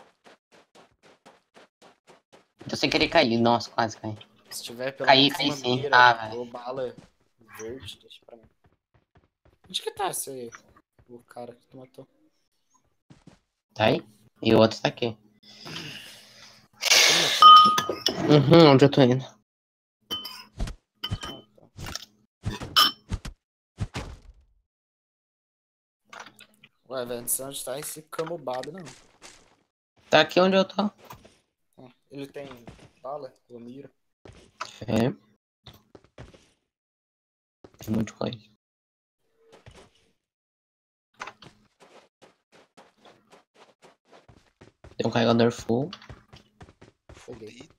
Tô sem querer cair. Nossa, quase caí. Se tiver pelo Caí, menos caí uma sim. mira Ah, velho. ou bala verde, deixa pra mim. Onde que tá esse o cara que tu matou? Tá aí? E o outro tá aqui. Aqui na frente? Uhum, onde eu tô indo? Ah, tá. Ué, velho, não sei onde tá esse camubado, não. Tá aqui onde eu tô. Ah, ele tem bala ou mira? É. Tem muita coisa. Tem um carregador full. Foguei.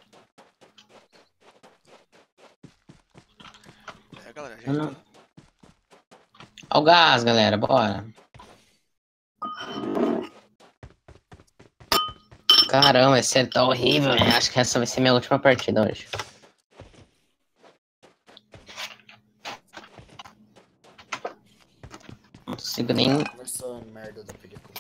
É, galera, Eu não- ajeitando. Ó o gás, galera. Bora. Caramba, esse tá horrível. Né? Acho que essa vai ser minha última partida hoje. Não consigo nem... Começou a merda da película.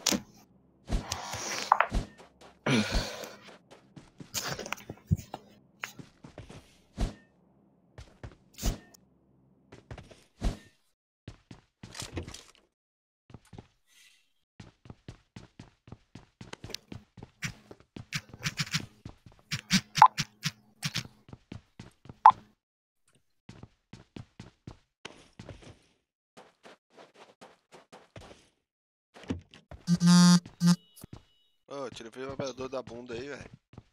Ô, tira o vibrador da bunda aí, velho.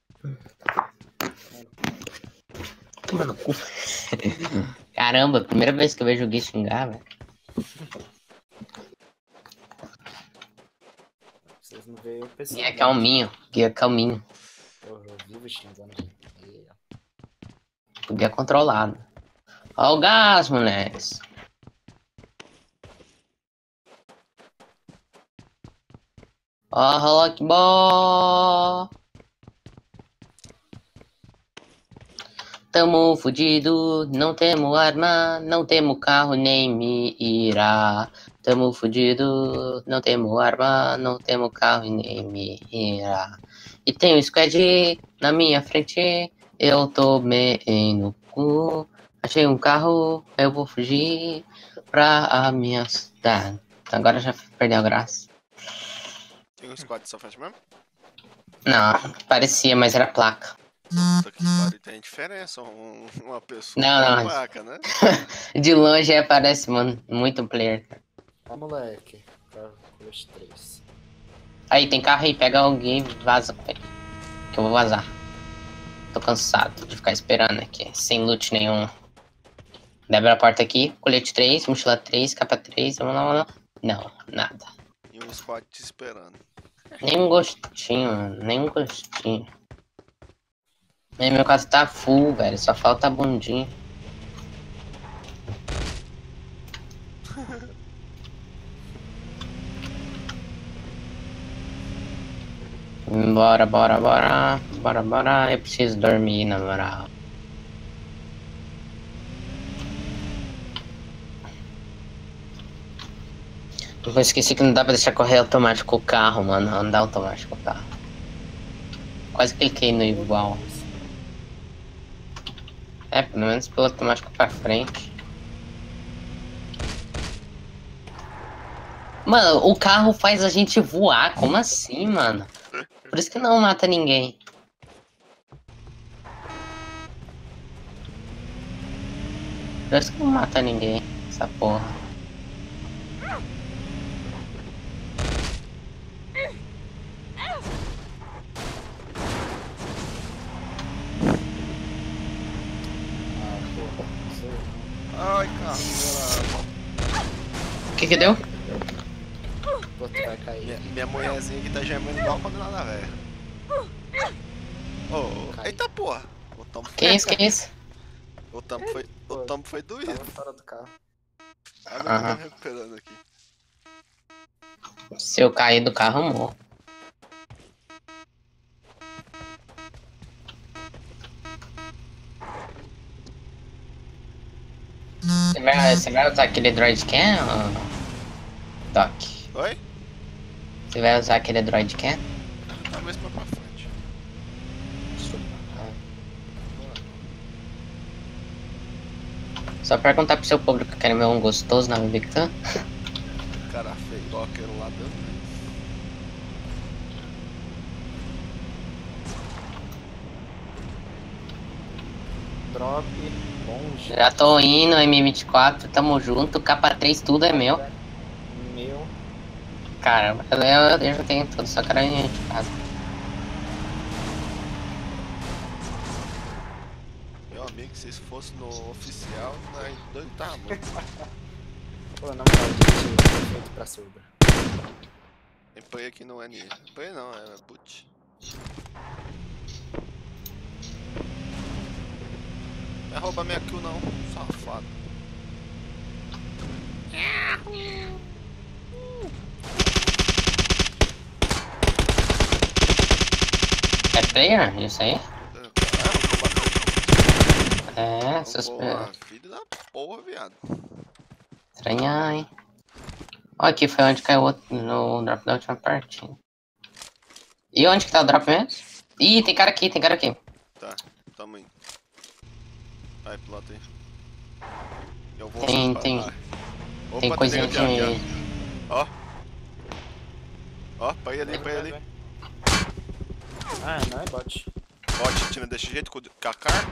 Toma no cu. Caramba, primeira vez que eu vejo o Gui xingar, velho. Vocês não veem o pessoal. Gui é calminho. Gui é calminho. Porra, eu vivo xingando. Aí, ó. O Gui é controlado. Ó o gás, moleques. Ó, rock ball. Tamo fudido, não temo arma, não temo carro nem mira. Tamo fudido, não temo arma, não temo carro nem mira. E tem um squad na minha frente, eu tomei no cu. Achei um carro, eu vou fugir pra a minha cidade. Agora já perdeu a graça. Tem um squad de Sofast mesmo? Não, parecia, mas era placa. Puta que pariu, tem diferença um- uma pessoa Não, com uma não. placa, né? De longe é, parece, mano, muito player. Ó, moleque. Carro colete três. Aí, tem carro aí, pega alguém e vaza com ele. Que eu vou vazar. Tô cansado de ficar esperando aqui, sem loot nenhum. Abre a porta aqui, colete três, mochila três, capa três, vamos lá, vamos lá. Não, nada. E um squad te esperando. Nem um gostinho, mano, nem um gostinho. Aí, meu caso tá full, velho, só falta a bundinha. Bora, bora, bora. Bora, bora. Eu preciso dormir, na moral. Eu esqueci que não dá pra deixar correr automático o carro, mano. Andar automático o carro. Quase cliquei no igual. É, pelo menos piloto automático pra frente. Mano, o carro faz a gente voar. Como assim, mano? Por isso que não mata ninguém. Por isso que não mata ninguém. Essa porra. Ah, porra. Não sei. Ai, caramba. O que que deu? Pô, tu vai cair. Minha, minha mulherzinha aqui tá gemendo igual quando nada velha. Ô, Cai. eita porra. O tampo Que isso, que isso? O tampo foi, o tampo foi doído. Tava fora do carro. Ah, mas eu tô Aham. me recuperando aqui. Se eu cair do carro, eu morro. Você vai, você vai usar aquele droid can, ou... Doc? Oi? Você vai usar aquele droid can? Tá mesmo pra frente. Só perguntar pro seu público, querem ver um gostoso na Victor? Cara feio igual aquele lá dentro. Drop, longe. Já tô indo, M vinte e quatro, tamo junto, capa três, tudo é meu. Meu. Caramba, eu, eu, eu já tenho tudo, só quero ir de casa. Meu amigo, se isso fosse no oficial, nós dois tá morto. Pô, na moral, gente, foi feito pra surda. Emplay aqui não é N. Emplay não, é boot. Não vai roubar minha kill não, safado. É player? Isso aí? É, Caramba, suspeito. filho da porra, viado. Estranhar, hein? Ó, aqui foi onde caiu o outro, no drop da última partida. E onde que tá o drop mesmo? Ih, tem cara aqui, tem cara aqui. Tá, tamo indo. Vai, pilota aí. Eu vou Tem, pra tem, lá. Opa, tem coisinha aqui, aqui, de... ó. Ó, ó, põe ali, põe ali. Ah, não é bot. Bot, tira desse jeito com o Kaká.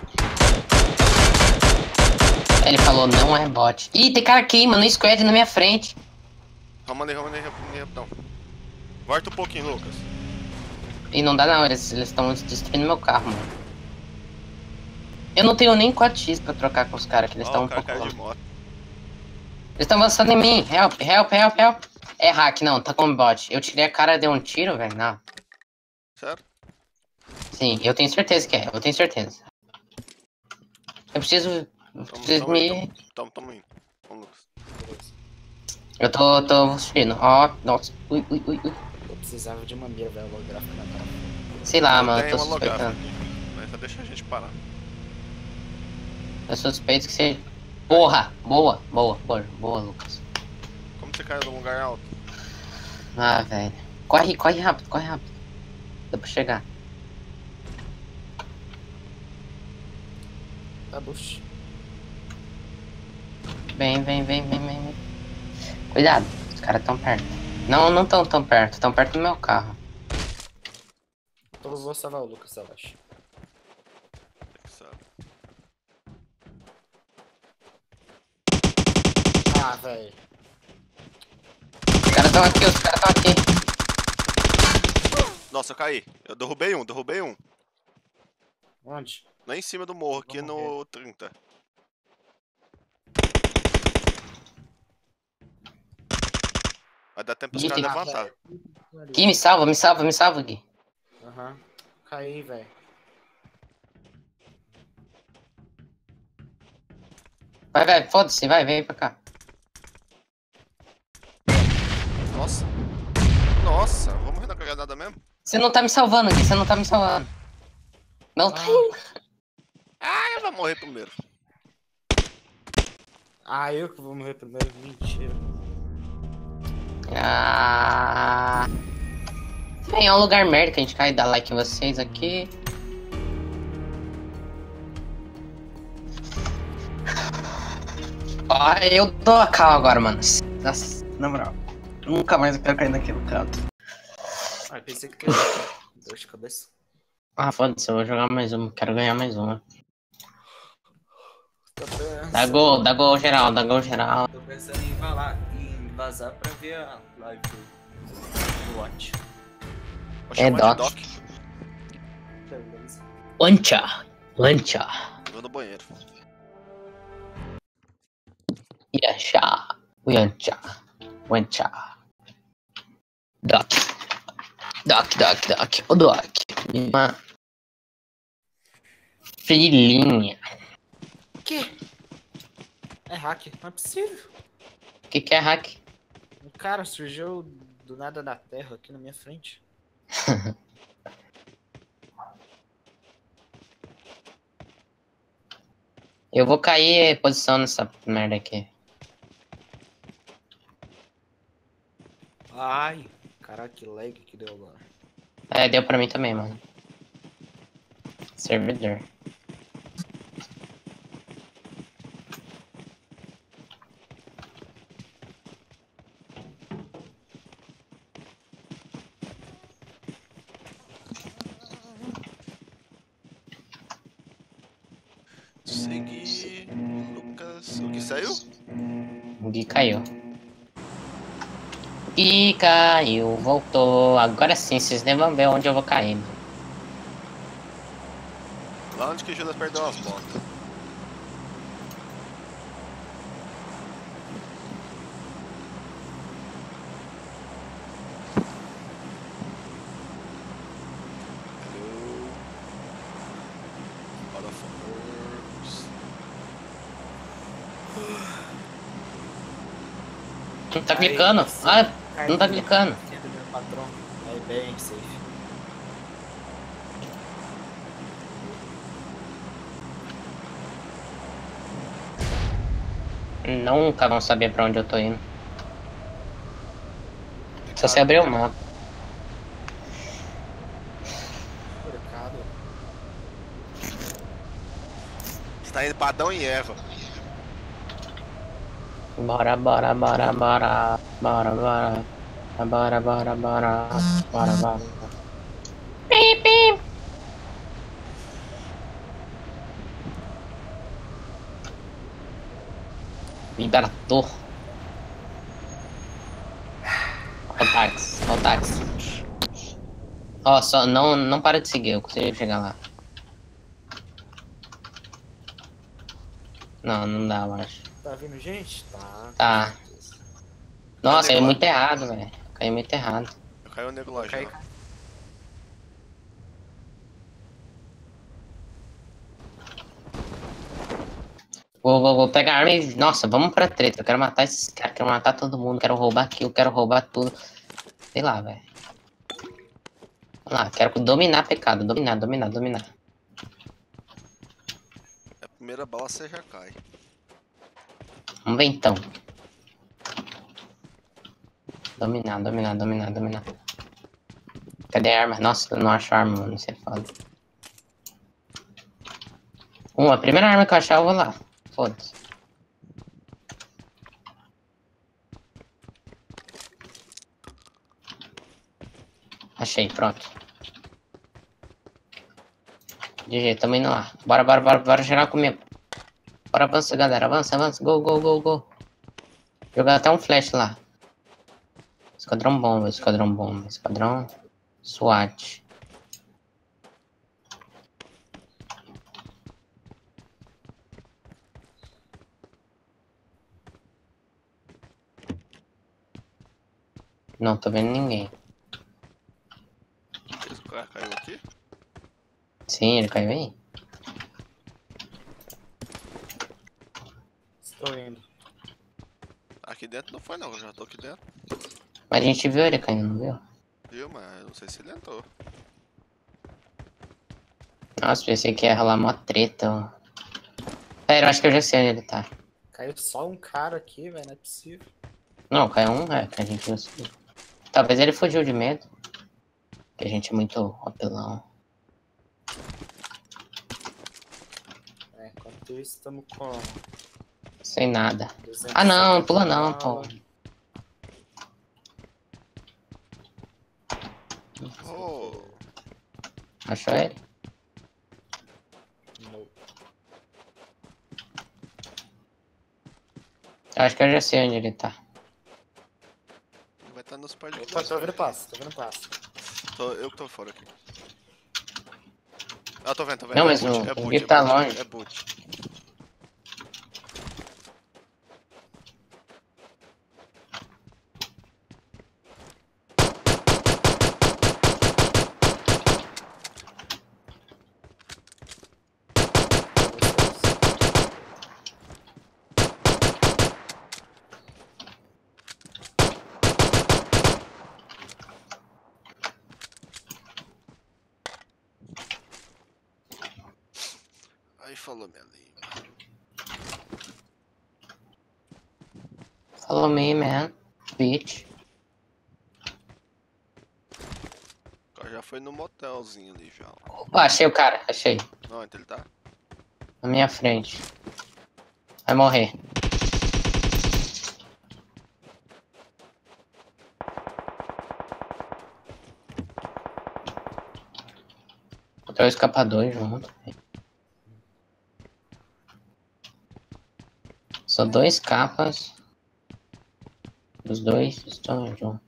Ele falou, não é bot. Ih, tem cara aqui, mano, no squad na minha frente. Vamos ali, vamos ali, vamos ali, rapidão. Volta um pouquinho, Lucas. E não dá não, eles estão destruindo meu carro, mano. Eu não tenho nem quatro x pra trocar com os caras, que eles Ó, estão o um cara pouco caiu longe. de moto. Eles estão avançando em mim. Help, help, help, help. É hack, não, tá com bot. Eu tirei a cara, deu um tiro, velho, não. Sério? Sim, eu tenho certeza que é, eu tenho certeza. Eu preciso... Eu Tamo, preciso tamo, me... indo, tamo, tamo indo. Vamos, Lucas. Beleza. Eu tô, tô subindo. Ó, nossa, ui, ui, ui, ui. Eu precisava de uma mira velho holográfica na cara. Sei lá, Eu mano, eu tenho tô uma holográfica suspeitando. aqui, mas só deixa a gente parar. Eu suspeito que seja... Porra! Boa, boa, boa, boa, Lucas. Como você caiu num lugar alto? Ah, velho. Corre, corre rápido, corre rápido. Dá pra chegar. Tá, bush. Vem, vem, vem, vem, vem, vem. Cuidado, os caras tão perto. Não, não tão tão perto, tão perto do meu carro. Então eu vou salvar o Lucas, eu acho. Sabe? Ah, velho. Os caras tão aqui, os caras tão aqui. Nossa, eu caí. Eu derrubei um, derrubei um. Onde? Lá em cima do morro, aqui Vamos no trinta. Vai dar tempo os Ih, caras fica- levantar. Gui, me salva, me salva, me salva, Gui. Aham. Caí, velho. Vai, vai, foda-se, vai, vem pra cá. Nossa. Nossa, vou morrer na cagadada mesmo? Você não tá me salvando, Gui, você não tá me salvando. Não tá indo. Ah, eu vou morrer primeiro. Ah, eu que vou morrer primeiro. Mentira. Ah... Bem, é um lugar merda que a gente cai, dá like em vocês aqui. Ó, eu dou a cal agora, mano. Nossa, na moral. Nunca mais eu quero cair naquele canto. Ah, pensei que tu ia dor de cabeça. Ah, foda-se, eu vou jogar mais uma. Quero ganhar mais uma. Tô pensando, Dá gol, dá gol geral, dá gol geral. tô pensando em valar, em vazar pra ver a live do, do Watch. Vou É chamar de Doc. Doc. Beleza. Lancha, lancha. Vou no banheiro. Yancha, yancha, wancha. Doc. Doc, Doc, Doc. O Doc. Uma filhinha. Que? É hack, não é possível. O que, que é hack? Um cara surgiu do nada da terra aqui na minha frente. Eu vou cair posição nessa merda aqui. Ai, caraca, que lag que deu agora. É, deu pra mim também, mano. Servidor. Seguir. Lucas. O que saiu? O Gui caiu. Gui caiu, voltou. Agora sim, vocês nem vão ver onde eu vou caindo. Lá onde que Judas perdeu as botas. Hello. Motherfuckers. Não tá clicando. Ah, não tá clicando. Filho do meu patrão. Aí bem, safe. Nunca vão saber pra onde eu tô indo. Só se abrir o mapa. Mercado. Você tá indo pra Adão e Eva. Bora, bora, bora, bora. Bora, bora. Bora, bora, bora. Bora, bora. Pim, pim. Libertou. Ó o táxi, ó o táxi. Ó, só não, não para de seguir, eu consigo chegar lá. Não, não dá, eu acho. Tá vindo gente? Tá. Tá. Nossa, é muito errado, velho. Caiu muito errado. Eu caí o nego lá já. Cai, Vou, vou, vou pegar a arma e... Nossa, vamos pra treta. Eu quero matar esses caras, quero matar todo mundo, quero roubar aquilo, quero roubar tudo. Sei lá, velho. Vamos lá, quero dominar pecado. Dominar, dominar, dominar. A primeira bala você já cai. Vamos ver então. Dominar, dominar, dominar, dominar. Cadê a arma? Nossa, eu não acho arma, mano. Isso é foda. Uma, a primeira arma que eu achar, eu vou lá. Foda-se. Achei, pronto. G G, tamo indo lá. Bora, bora, bora, bora gerar comigo. Bora, avança, galera. Avança, avança. Go, go, go, go. Jogar até um flash lá. Esquadrão bomba, esquadrão bomba, esquadrão SWAT. Não tô vendo ninguém. Esse cara caiu aqui? Sim, ele caiu aí. Estou indo. Aqui dentro não foi não, eu já tô aqui dentro. Mas a gente viu ele caindo, não viu? Viu, mas eu não sei se ele entrou. Nossa, pensei que ia rolar uma treta, ó. Pera, eu acho que eu já sei onde ele tá. Caiu só um cara aqui, velho. Não é possível. Não, caiu um, é, que a gente viu. Talvez ele fugiu de medo. Que a gente é muito apelão. É, enquanto isso, estamos com Sem nada. duzentos Ah, não, e pula setenta não, bala. pô. Oh, Achou ele? Não. Eu acho que eu já sei onde ele tá. vai estar nos par de Opa, tô vendo passo, tô vendo passo. Tô, eu que tô fora aqui. Ah, tô vendo, tô vendo. Não, é mas boot, o- é o boot, Gui é tá boot, longe. É boot. Aí falou minha língua. Follow me, man. Bitch. O cara já foi no motelzinho ali já. ó. Opa, achei o cara, achei. Não, onde ele tá? Na minha frente. Vai morrer. Botou o escapador junto. Só dois capas. Os dois estão juntos.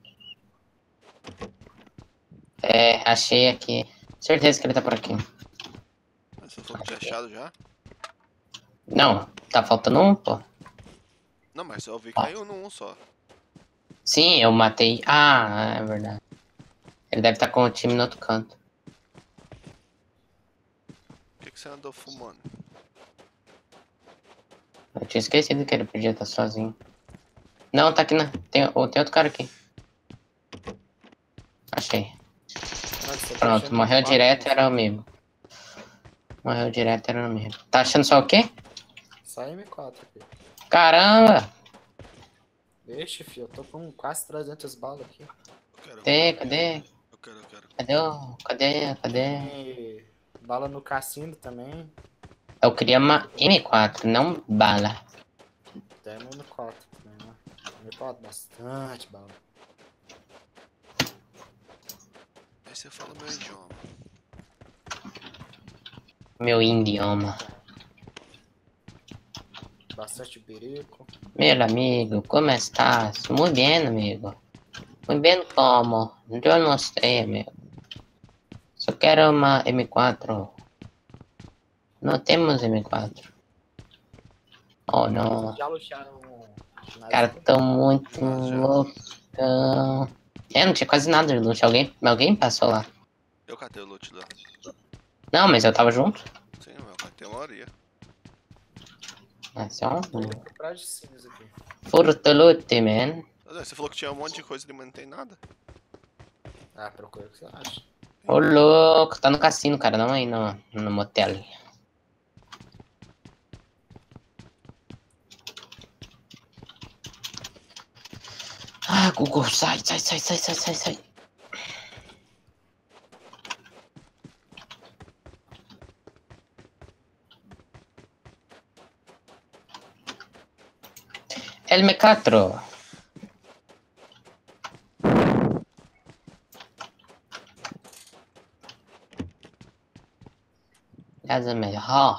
É, achei aqui. Certeza que ele tá por aqui. Mas você falou que tinha achado já? Não, tá faltando um, pô. Não, mas eu vi que caiu num só. Sim, eu matei. Ah, é verdade. Ele deve estar com o time no outro canto. Por que, que você andou fumando? Eu tinha esquecido que ele podia estar sozinho. Não, tá aqui na. Tem, oh, tem outro cara aqui. Achei. Caralho, você tá Pronto, achando morreu quatro, direto, né? era o amigo. Morreu direto, era o amigo. Tá achando só o quê? Só M quatro aqui. Caramba! Deixa, filho, eu tô com quase trezentas balas aqui. Eu quero, eu Cadê, quero. cadê? Eu quero, eu quero. Cadê o. Cadê, cadê? Tem bala no cassino também. Eu queria uma M quatro, não bala. Tem M quatro também, né? M quatro, bastante bala. Aí você fala meu idioma. Meu idioma. Bastante birico. Meu amigo, como estás? Muy bien, amigo. Muy bien, como? Eu não sei, amigo. Só quero uma M quatro. Não temos M quatro. Oh, não. Já luxaram na Cara, tô muito Ah, já. loucão. É, não tinha quase nada de loot. Alguém, alguém passou lá. Eu catei o loot lá. Não, mas eu tava junto. Sim, eu catei uma hora. Esse é um Tô indo pro praia de cinza aqui. furto loot, man. Você falou que tinha um monte de coisa ali, mas não tem nada. Ah, procura o que você acha. Ô, louco. Tá no cassino, cara. Não aí no, no motel. Ah, Google, sai, sai, sai, sai, sai, sai, sai. El quatro. Casa melhor.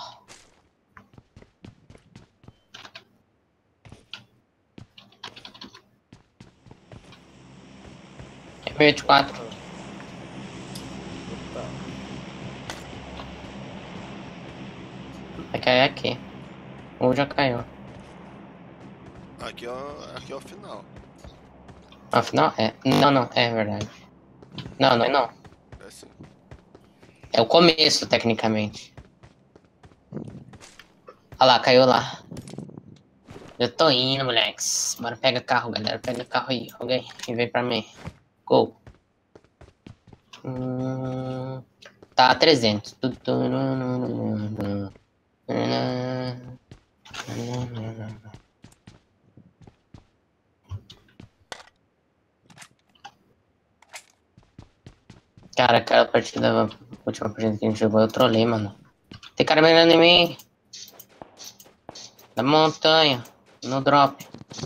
M vinte e quatro. Opa. Vai cair aqui. Ou já caiu. Aqui, ó, aqui é o final. Afinal, é. Não, não, é verdade. Não, não é não. É assim. É o começo, tecnicamente. Olha lá, caiu lá. Eu tô indo, moleques. Bora, pega carro, galera. Pega carro aí, alguém. E vem pra mim. Go. Hum, tá a trezentos. Cara, aquela partida, a última partida que a gente jogou, eu trolei, mano. Tem cara mirando em mim. Da montanha. No drop.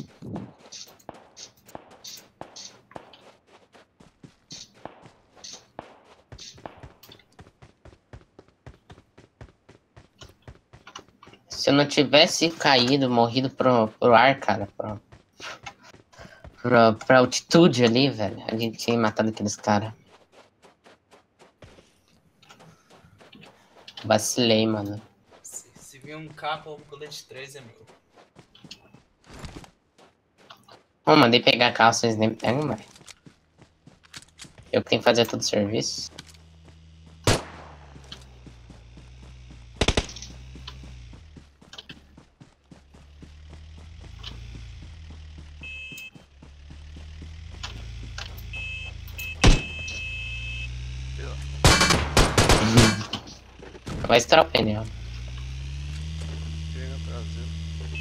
Se eu não tivesse caído, morrido pro, pro ar, cara, pro, pro, pra altitude ali, velho, a gente tinha matado aqueles caras. Vacilei, mano. Se, se vir um capa ou colete três é meu. Pô, mandei pegar a carro, vocês nem pegam, velho. Eu que tenho que fazer todo o serviço. Vai estourar o pneu. Pega traseiro.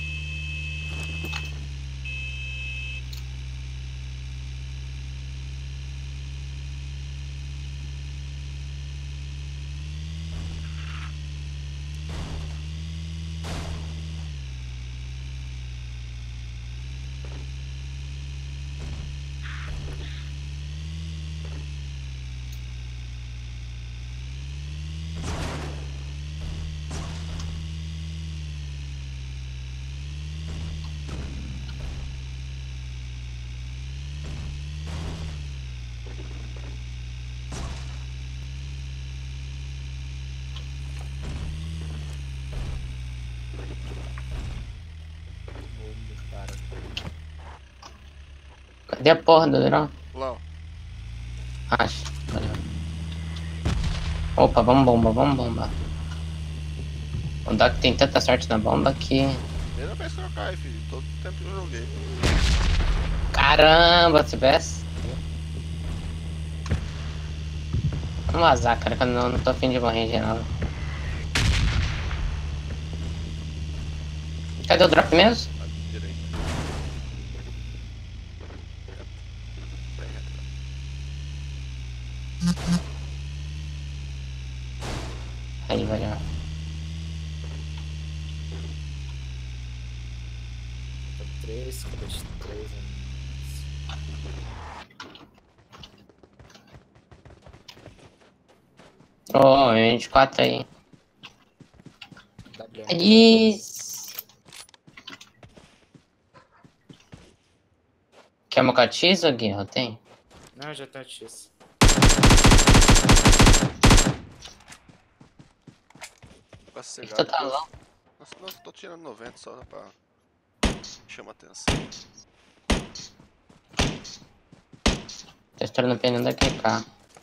Cadê a porra do drone? Lá, ó. Acho. Valeu. Opa, vamos bomba, vamos bomba. O Doc tem tanta sorte na bomba que... Primeira vez que eu caio, filho. Todo tempo que eu joguei. Caramba, C B S. Vamos vazar, cara, que eu não, não tô afim de morrer em geral. Cadê o drop mesmo? À direita. Bem reto. Aí, valeu. três, colete três. Ô, oh, vinte e quatro aí. W. Isso. Quer mocatizo, Guilherme? Tem? Não, já tá X. Fica Isso cegado. tá louco. Nossa, não, tô tirando noventa só pra chamar atenção. Tô estourando o pneu daquele carro.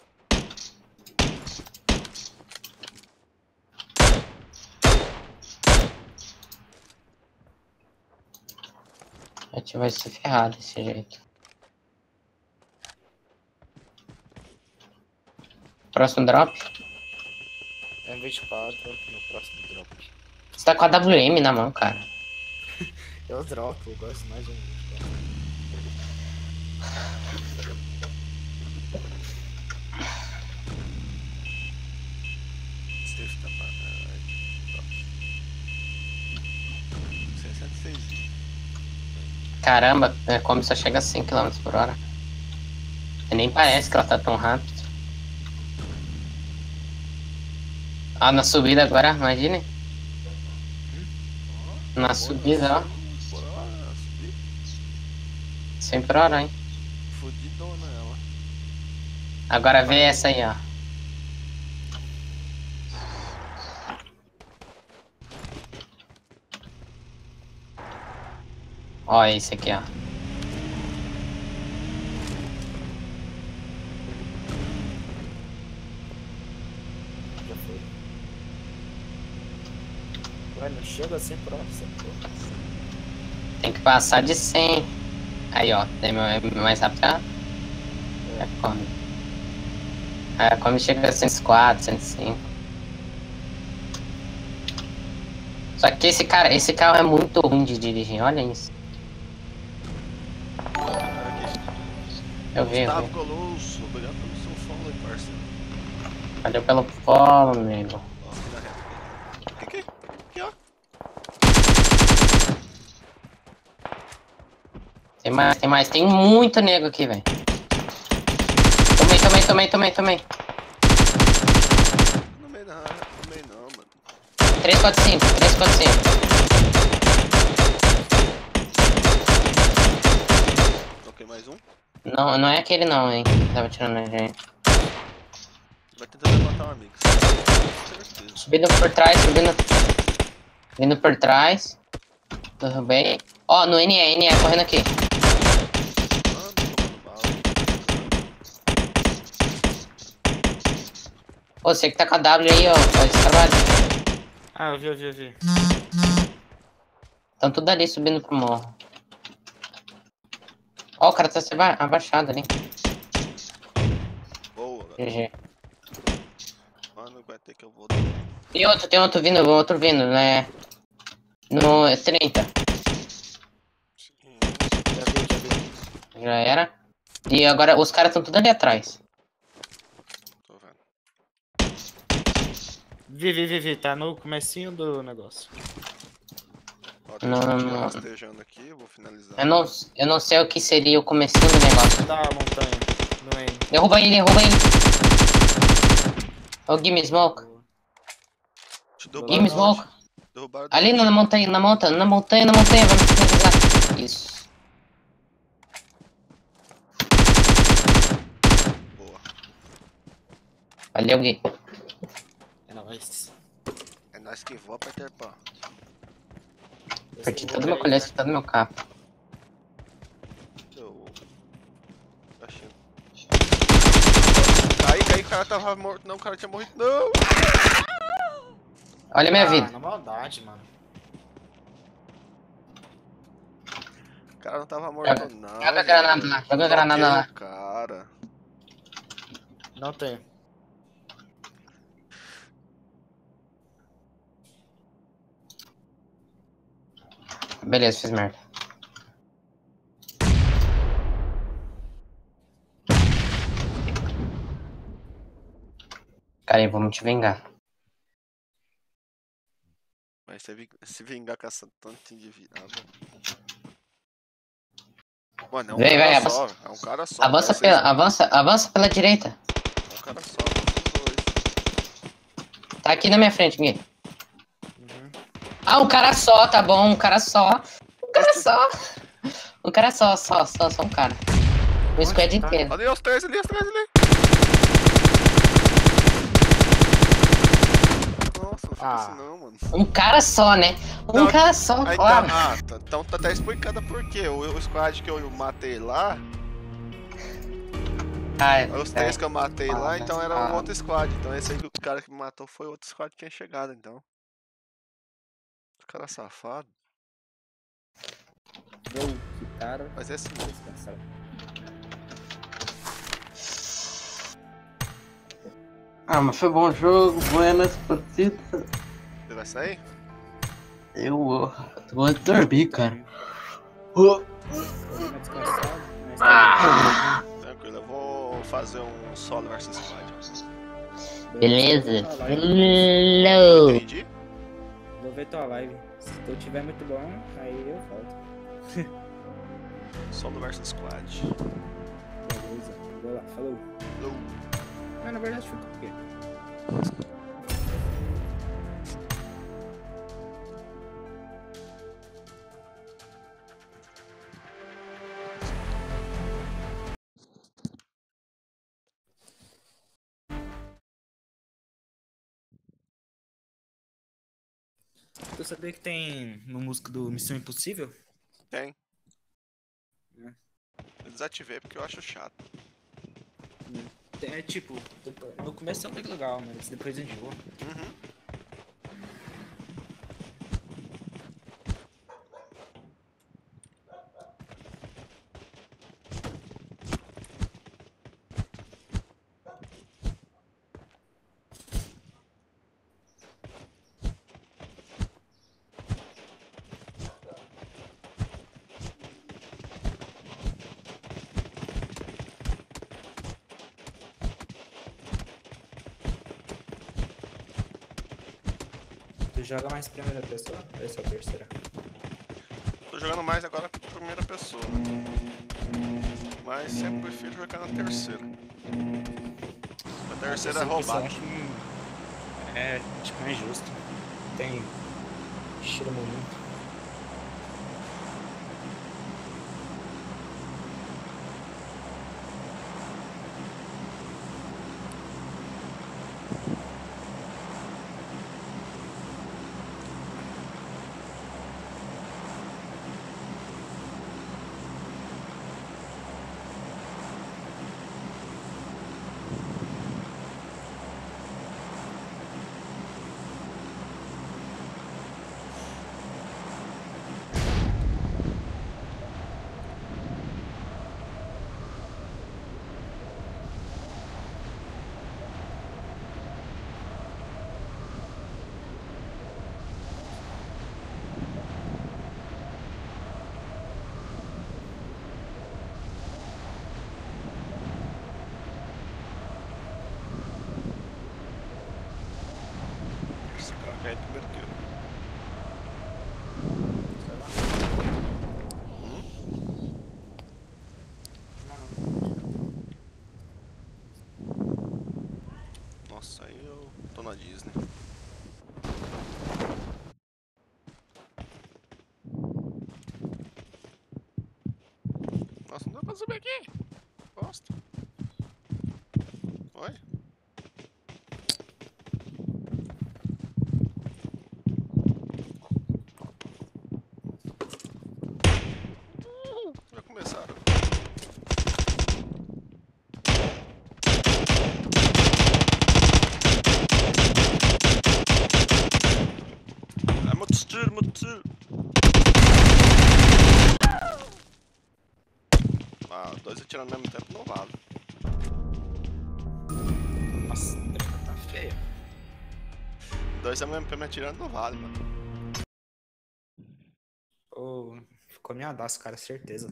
A gente vai se ferrar desse jeito. Próximo drop? M vinte e quatro no próximo drop. Você tá com a W M na mão, cara. Eu dropo, eu gosto mais de M vinte e quatro. Safe tá pra caralho. sessenta e seis. Caramba, é, como só chega a cem quilômetros por hora. E nem parece que ela tá tão rápido. Ah, na subida agora, imagine. Na subida, ó. Bora lá, subir. cem por hora, hein. Fudidona ela. Agora vê essa aí, ó. Ó, esse aqui, ó. Já foi. Ué, não chega assim próximo, pô. Tem que passar de cem. Aí, ó. Tem mais mais rápido. Ah, é como. É, como chega a cento e quatro, cento e cinco. Só que esse cara, esse carro é muito ruim de dirigir, olha isso. Eu vi, eu Gustavo vi. Colosso, obrigado pelo seu follow aí, parceiro. Valeu pelo follow, amigo. Ó, aqui na reta. Aqui, aqui, aqui, ó. Tem mais, tem mais. Tem muito nego aqui, velho. Tomei, tomei, tomei, tomei, tomei. No meio não, no meio não, mano. três, quatro, cinco. três, quatro, cinco. Toquei mais um. Não, não é aquele não, hein. Tava tirando a gente. Vai tentando matar um amigo. Certeza. Subindo por trás, subindo. Vindo por trás. Derrubei. Ó, no N E, N E, correndo aqui. Mano, tomando bala. Ô, você que tá com a W aí, ó. Faz esse trabalho. Ah, eu vi, eu vi, eu vi. Estão tudo ali subindo pro morro. Ó, o cara tá se aba- abaixado ali. Boa, G G. mano, vai ter que eu vou. E outro, tem outro vindo, outro vindo, né? No trinta. Hum, Já vi, já vi. Já era. E agora os caras estão tudo ali atrás. tô vendo. Vi, vi, vi, vi. Tá no comecinho do negócio. Ó, tem Não, gente não, não. rastejando aqui, eu vou finalizar. Eu não, eu não sei o que seria o comecinho do negócio. Da montanha. No N. Derruba ele, derruba ele. Ô, Gimme Smoke. Te Gimme Gimme derrubaram Smoke. onde? Derrubaram Ali onde? na montanha, na montanha, na montanha, na montanha. Vamos finalizar. Isso. Boa. Valeu, Gui. É nóis. É nós que voa, Peter Pan. Perdi todo meu colete, todo meu capa. Eu. Achei. Caí, caí, o cara tava morto. Não, o cara tinha morrido. Não! Olha a minha Ah, vida. na maldade, mano. O cara não tava morto, Joga- não. joga velho. granada lá, joga Eu granada bloqueei lá. o cara. Não tem. Beleza, fiz merda. Cara, aí, vamos te vingar. Mas se, vi- se vingar com essa tanta endividada. Mano, é um Vem, cara vem, só. avança- É um cara só. Avança vocês- pela, avança, avança pela direita. É um cara só, não dois. Tá aqui na minha frente, Gui. Uhum. Ah, um cara só, tá bom, um cara só. Um cara só. Um cara só, só, só, só um cara. O Onde squad tá? inteiro. Ali, os três ali, os três ali. Nossa, não fica Ah. assim não, mano. Um cara só, né? Um Não, cara só, Aí claro. tá, ah, tá- então tá até explicando por quê. O, o squad que eu matei lá, Ai, os três que eu matei lá, Ah, então era ah. um outro squad. Então esse aí que o cara que me matou foi outro squad que tinha chegado, então. Os cara safado. Eu, que cara. Mas é assim mesmo. Descansar. Ah, mas foi bom jogo, buenas partidas. Você vai sair? Eu uh, vou dormir, cara. Deu uma descansada, mas tá Ah. Tranquilo, eu vou fazer um solo versus squad. bem. Beleza? Vou ver tua live. Hello. Entendi? Vou ver tua live. Se tu tiver muito bom, aí eu volto. Solo versus squad. Beleza. Vou lá, falou. Eu... Mas na verdade fica o quê? Tu sabia que tem no músico do Missão Impossível? Tem. É. Eu desativei porque eu acho chato. É tipo, no começo é muito legal, mas depois enjoa. Uhum. Tu joga mais primeira pessoa? Ou essa é a terceira? Tô jogando mais agora com a primeira pessoa, né? Mas sempre prefiro jogar na terceira. A terceira é Eu sempre roubada. acho que é tipo mais justo. Tem cheiro muito. Esse cara cai primeiro que eu. Sei lá. Hum? Nossa, aí eu tô na Disney. Nossa, não dá pra subir aqui. Gosto. Oi? Uh, já começaram. É muito tiro, muito tiro. Ah, dois atirando ao mesmo tempo não vale. Nossa, a treta tá feia. Dois ao mesmo tempo atirando não vale, mano. Ô, ficou meadaço, cara, certeza.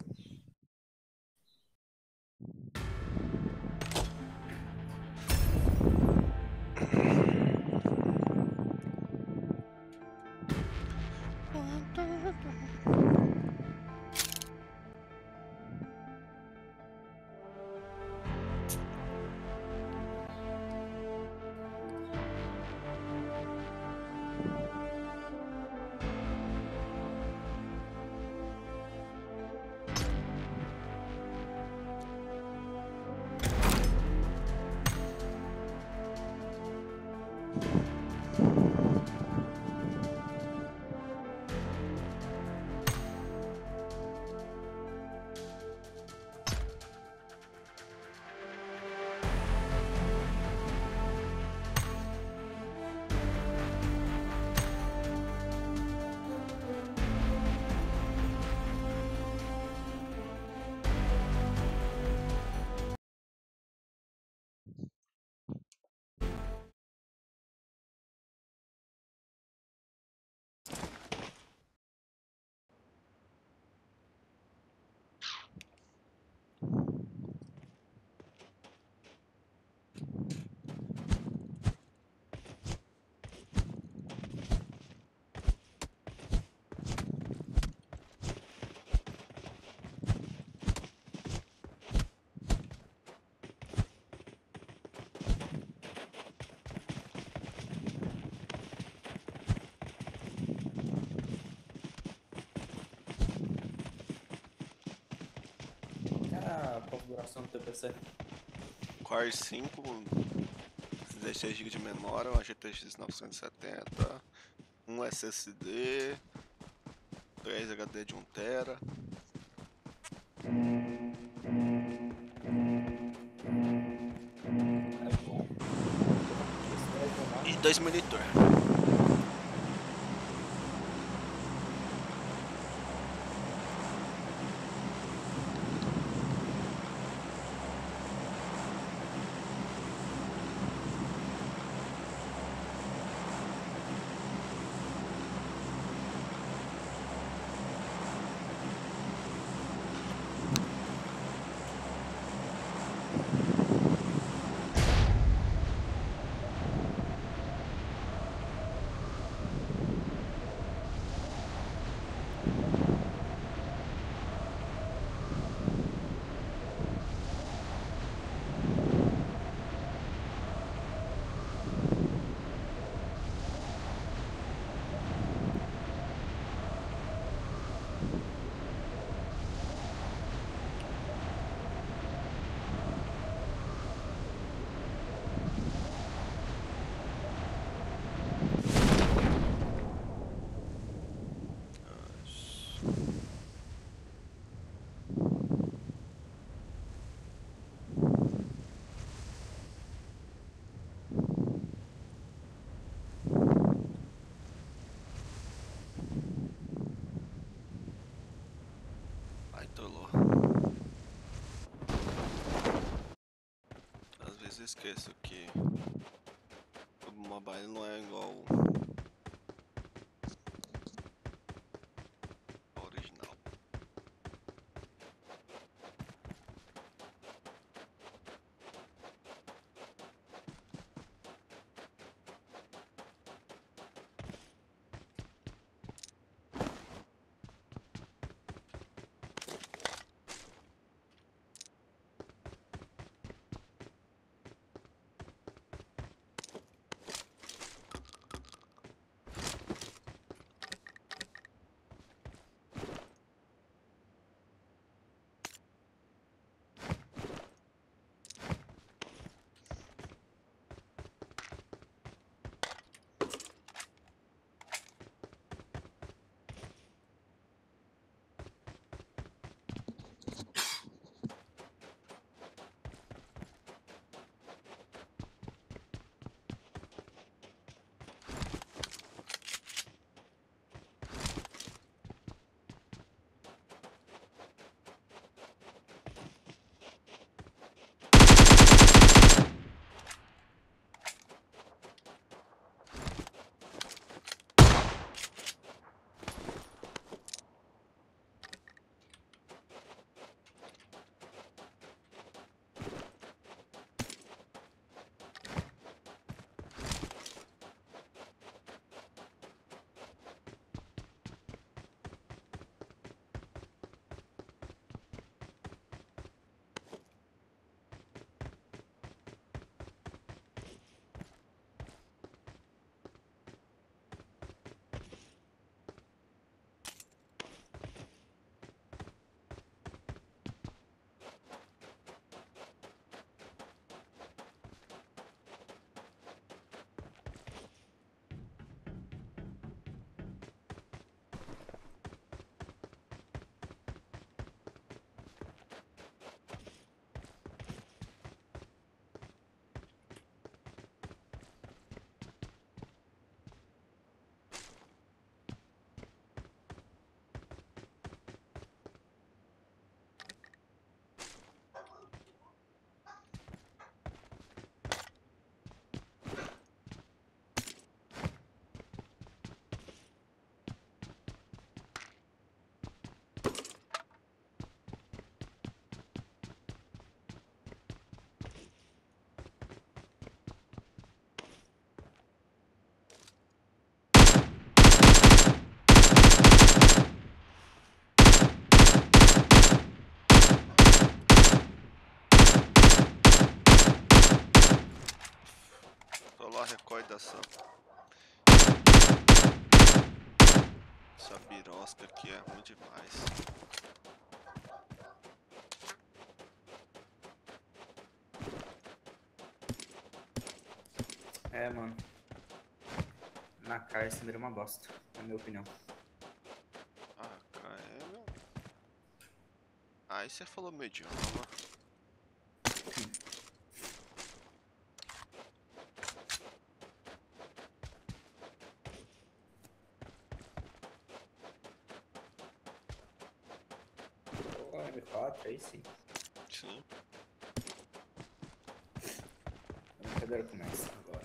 Qual a configuração do teu P C? Core i cinco, dezesseis gigas de memória, uma G T X novecentos e setenta, um S S D, três H D de um tera. É bom. E dois monitor. esqueçam que o mobile não é igual ao original. Solar recordação. Essa birosca aqui é ruim demais. É, mano. Na cara esse vira uma bosta, na minha opinião. Ah, cara, é, meu. Aí você falou mediano. Pô, M quatro, aí sim. Sim. A brincadeira começa agora.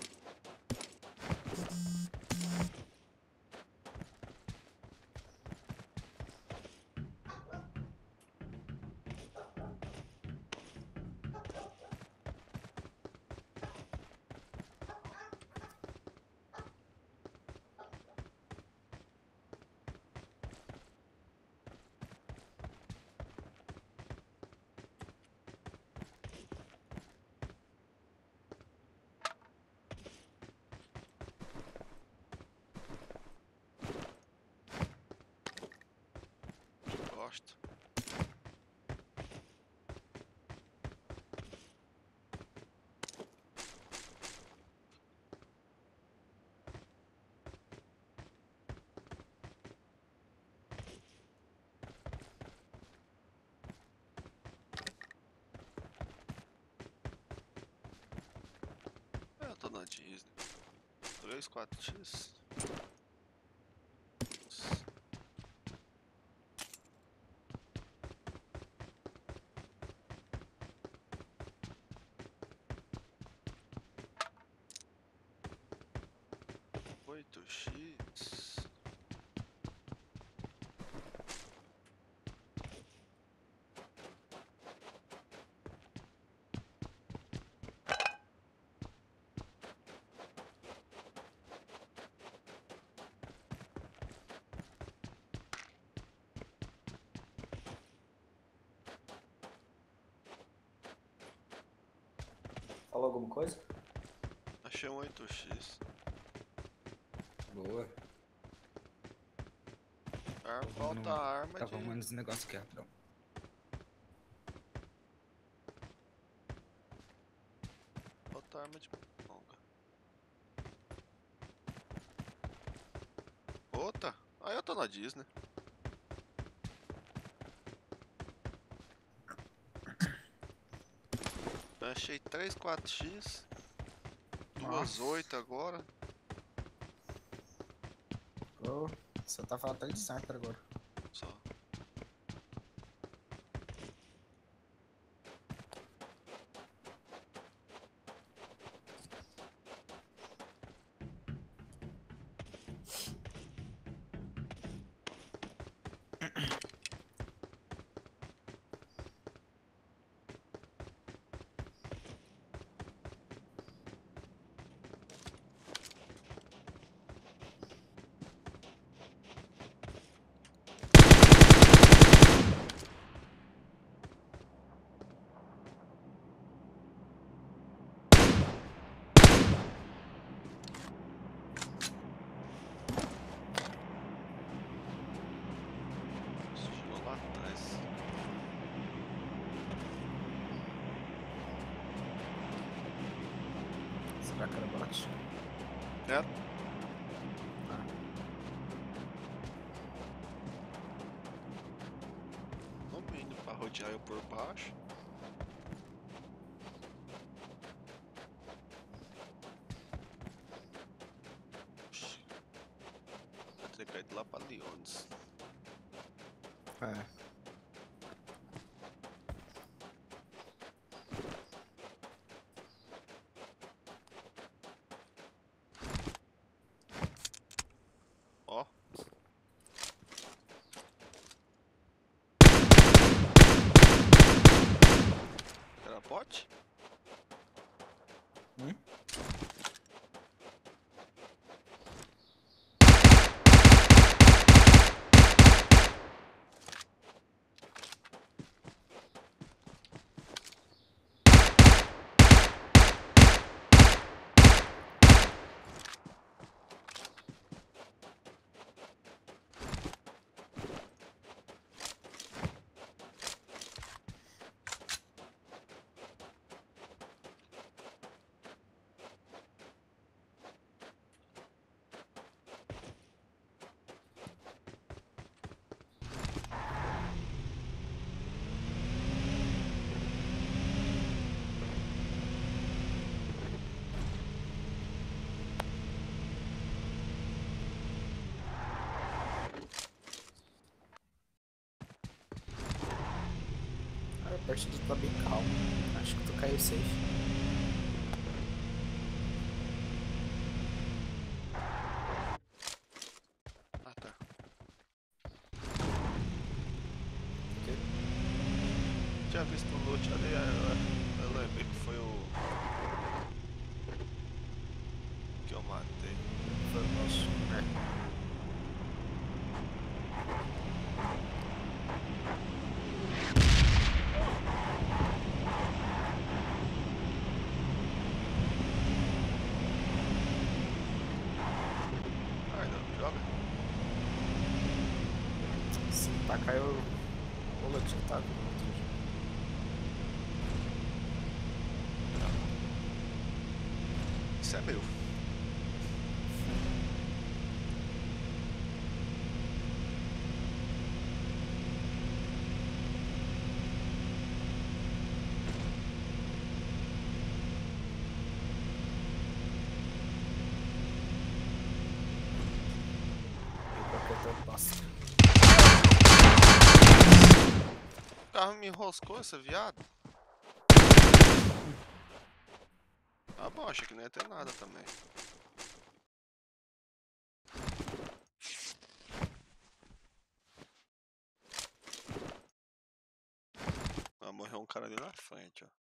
Gosto. Eu tô na Disney. três, quatro x. Falou alguma coisa? Achei um oito x. Boa. Ar- Tava Falta no- arma Tava de... arrumando esse negócio aqui, rapidão. Falta arma de longa. Outra? Aí eu tô na Disney. Achei três quatro x. Duas Nossa. oito agora. Oh, você tá falando até de sniper agora. Só. Chegou lá atrás. Será que era bot? É. Ah, No mínimo pra rodear eu por baixo. Oxi. Vai ter caído lá pra Leones. é. Ó. Era bot? Hum? Ah, a partida tá bem calma. Acho que tu caiu safe. Ah, tá. Ok? Tinha visto o loot ali, eu, eu lembrei que foi o... que eu matei. Foi o nosso. É. Ai, não, joga. Se pra cá eu vou lotear, tá? Isso é meu. Eu coloquei até o passo. O carro me enroscou, essa viado. Ah, bom, achei que não ia ter nada também. Ah, morreu um cara ali na frente, ó.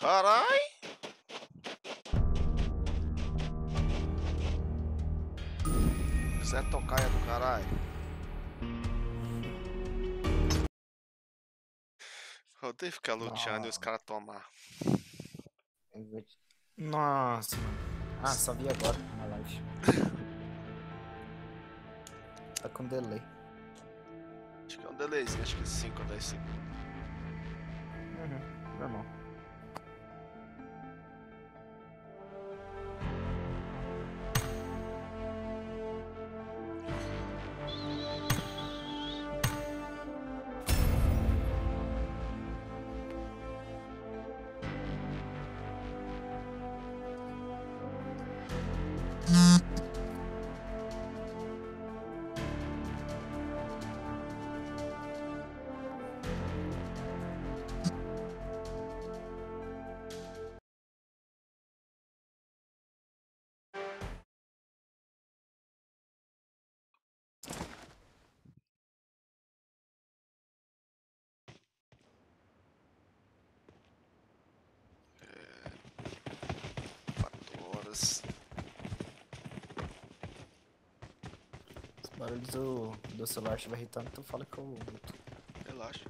Carai! Zé Tocaia do caralho. Eu odeio ficar luteando e os caras tomar. Nossa, mano. Ah, só vi agora na live. Tá com delay. Acho que é um delayzinho, acho que cinco ou dez segundos. Uhum, normal. quatro horas. Os barulhos do, do celular estiver irritando, tu fala que eu luto. Relaxa.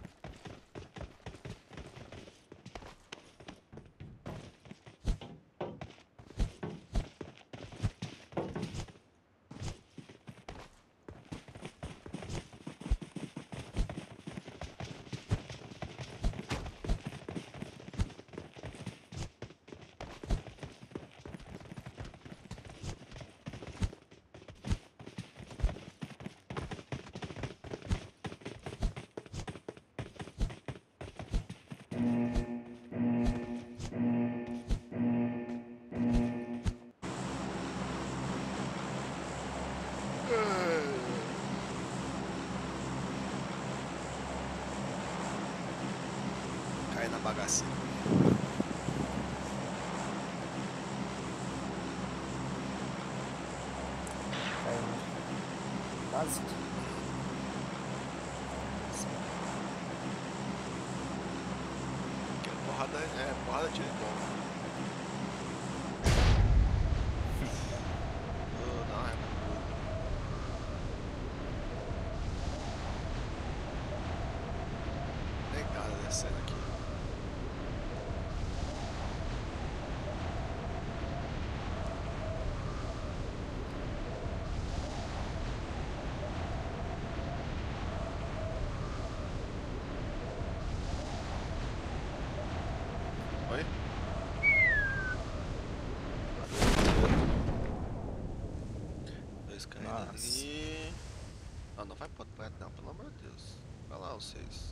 Cai na bagaceira. Caiu no básico. Que é porrada, é porrada de bom. Oh, não, é pegada descendo aqui. Oi? Dois caindo Nossa. ali. Não, não vai pro outro prédio não, pelo amor de Deus. Vai lá vocês.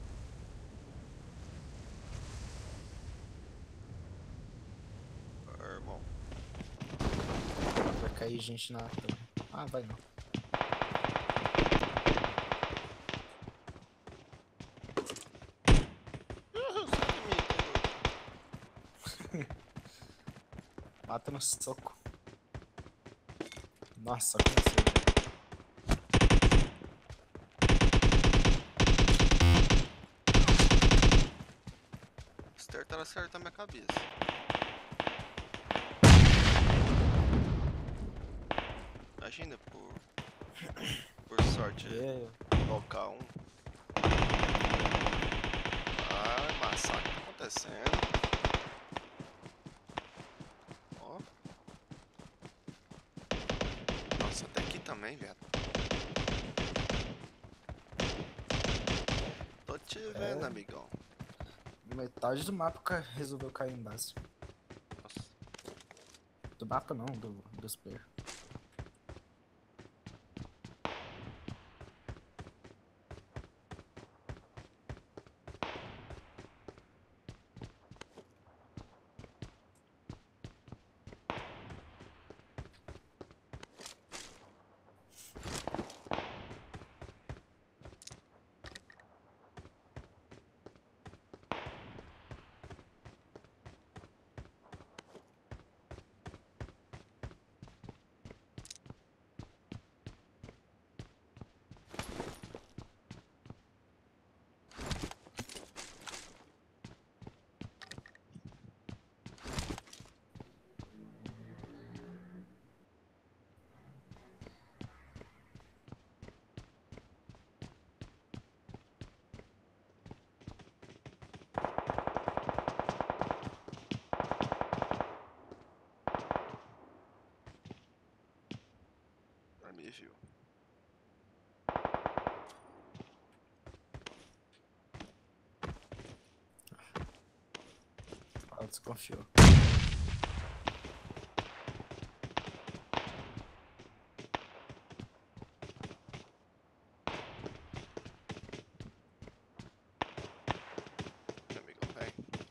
Ah, irmão. Vai cair gente na torre. Ah, vai não. Mata no soco. Nossa, cansei. Acertaram, acertaram minha cabeça. Imagina por. Por sorte Eu. tocar um. Ah, massacre tá acontecendo. Ó. Nossa, até aqui também, velho. Tô te vendo, É. amigão. Metade do mapa ca- resolveu cair em base. Nossa. Do mapa não, do, dos players. desconfiou. Meu amigo, vem.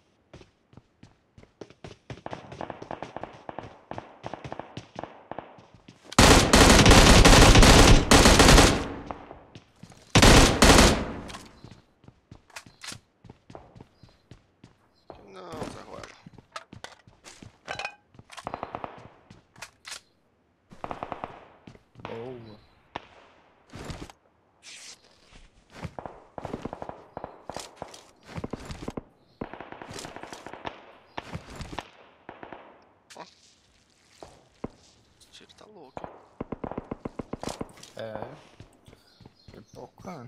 Não, Zé Ruela. Boa. Esse tiro tá louco. É. Pipocando.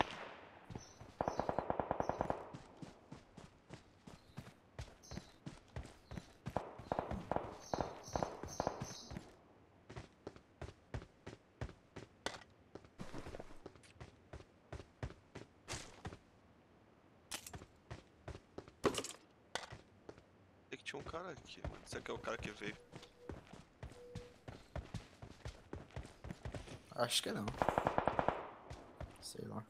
Tem que tinha um cara aqui, mano. Esse aqui é o cara que veio. Acho que não. Sei lá.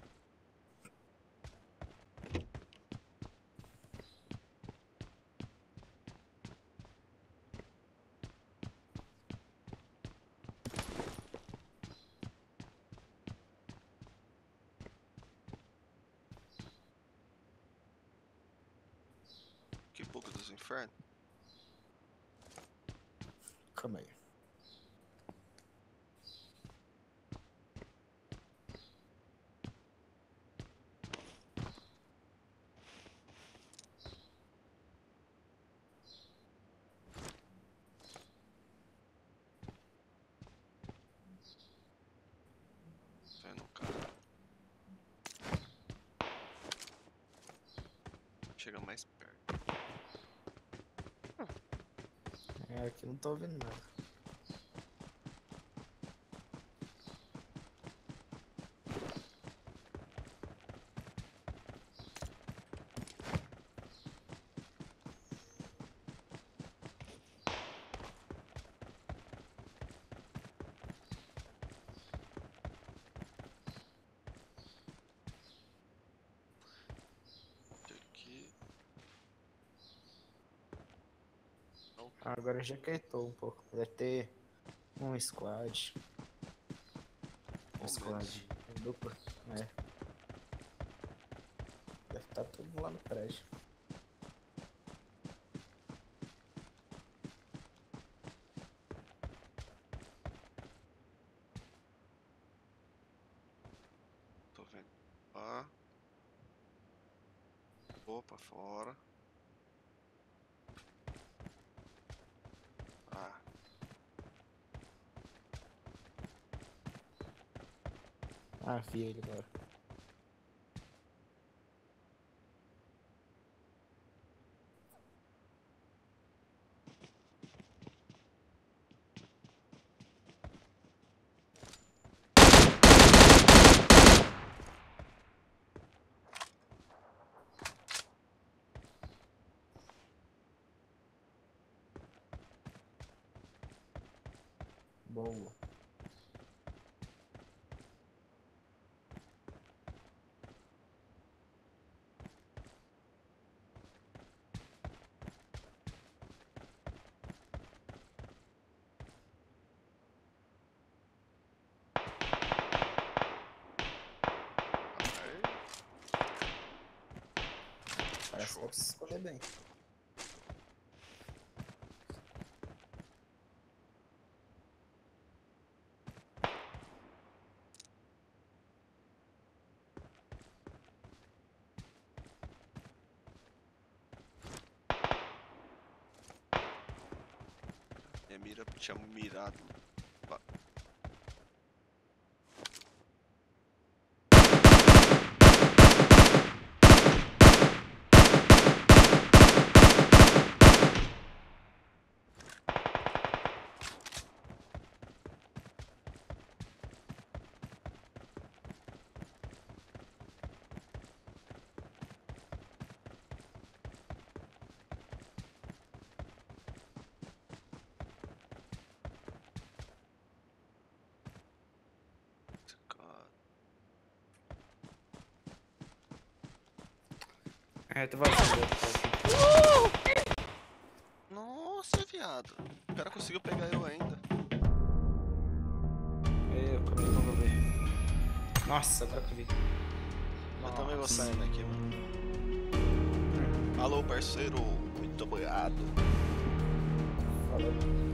Que boca dos infernos. Calma aí. Vendo o cara. Chega mais perto. É, aqui não tô ouvindo nada. Aqui. Ah, agora já quietou um pouco. Deve ter um squad. Um Ou squad. menos. Dupla. É. Deve estar tudo lá no prédio. Tô vendo. Lá. Opa, fora. Ah. Ah, vi ele agora. Boa. Aí. Parece que Show. deve se escolher bem. Minha mira tinha mirado. Ba- É, tu vai fazer. Nossa, viado. O cara conseguiu pegar eu ainda. Eu comigo não vou ver. Nossa, agora que eu vi. Eu também vou Nossa. saindo aqui, mano. Alô, parceiro. Muito obrigado. Falou.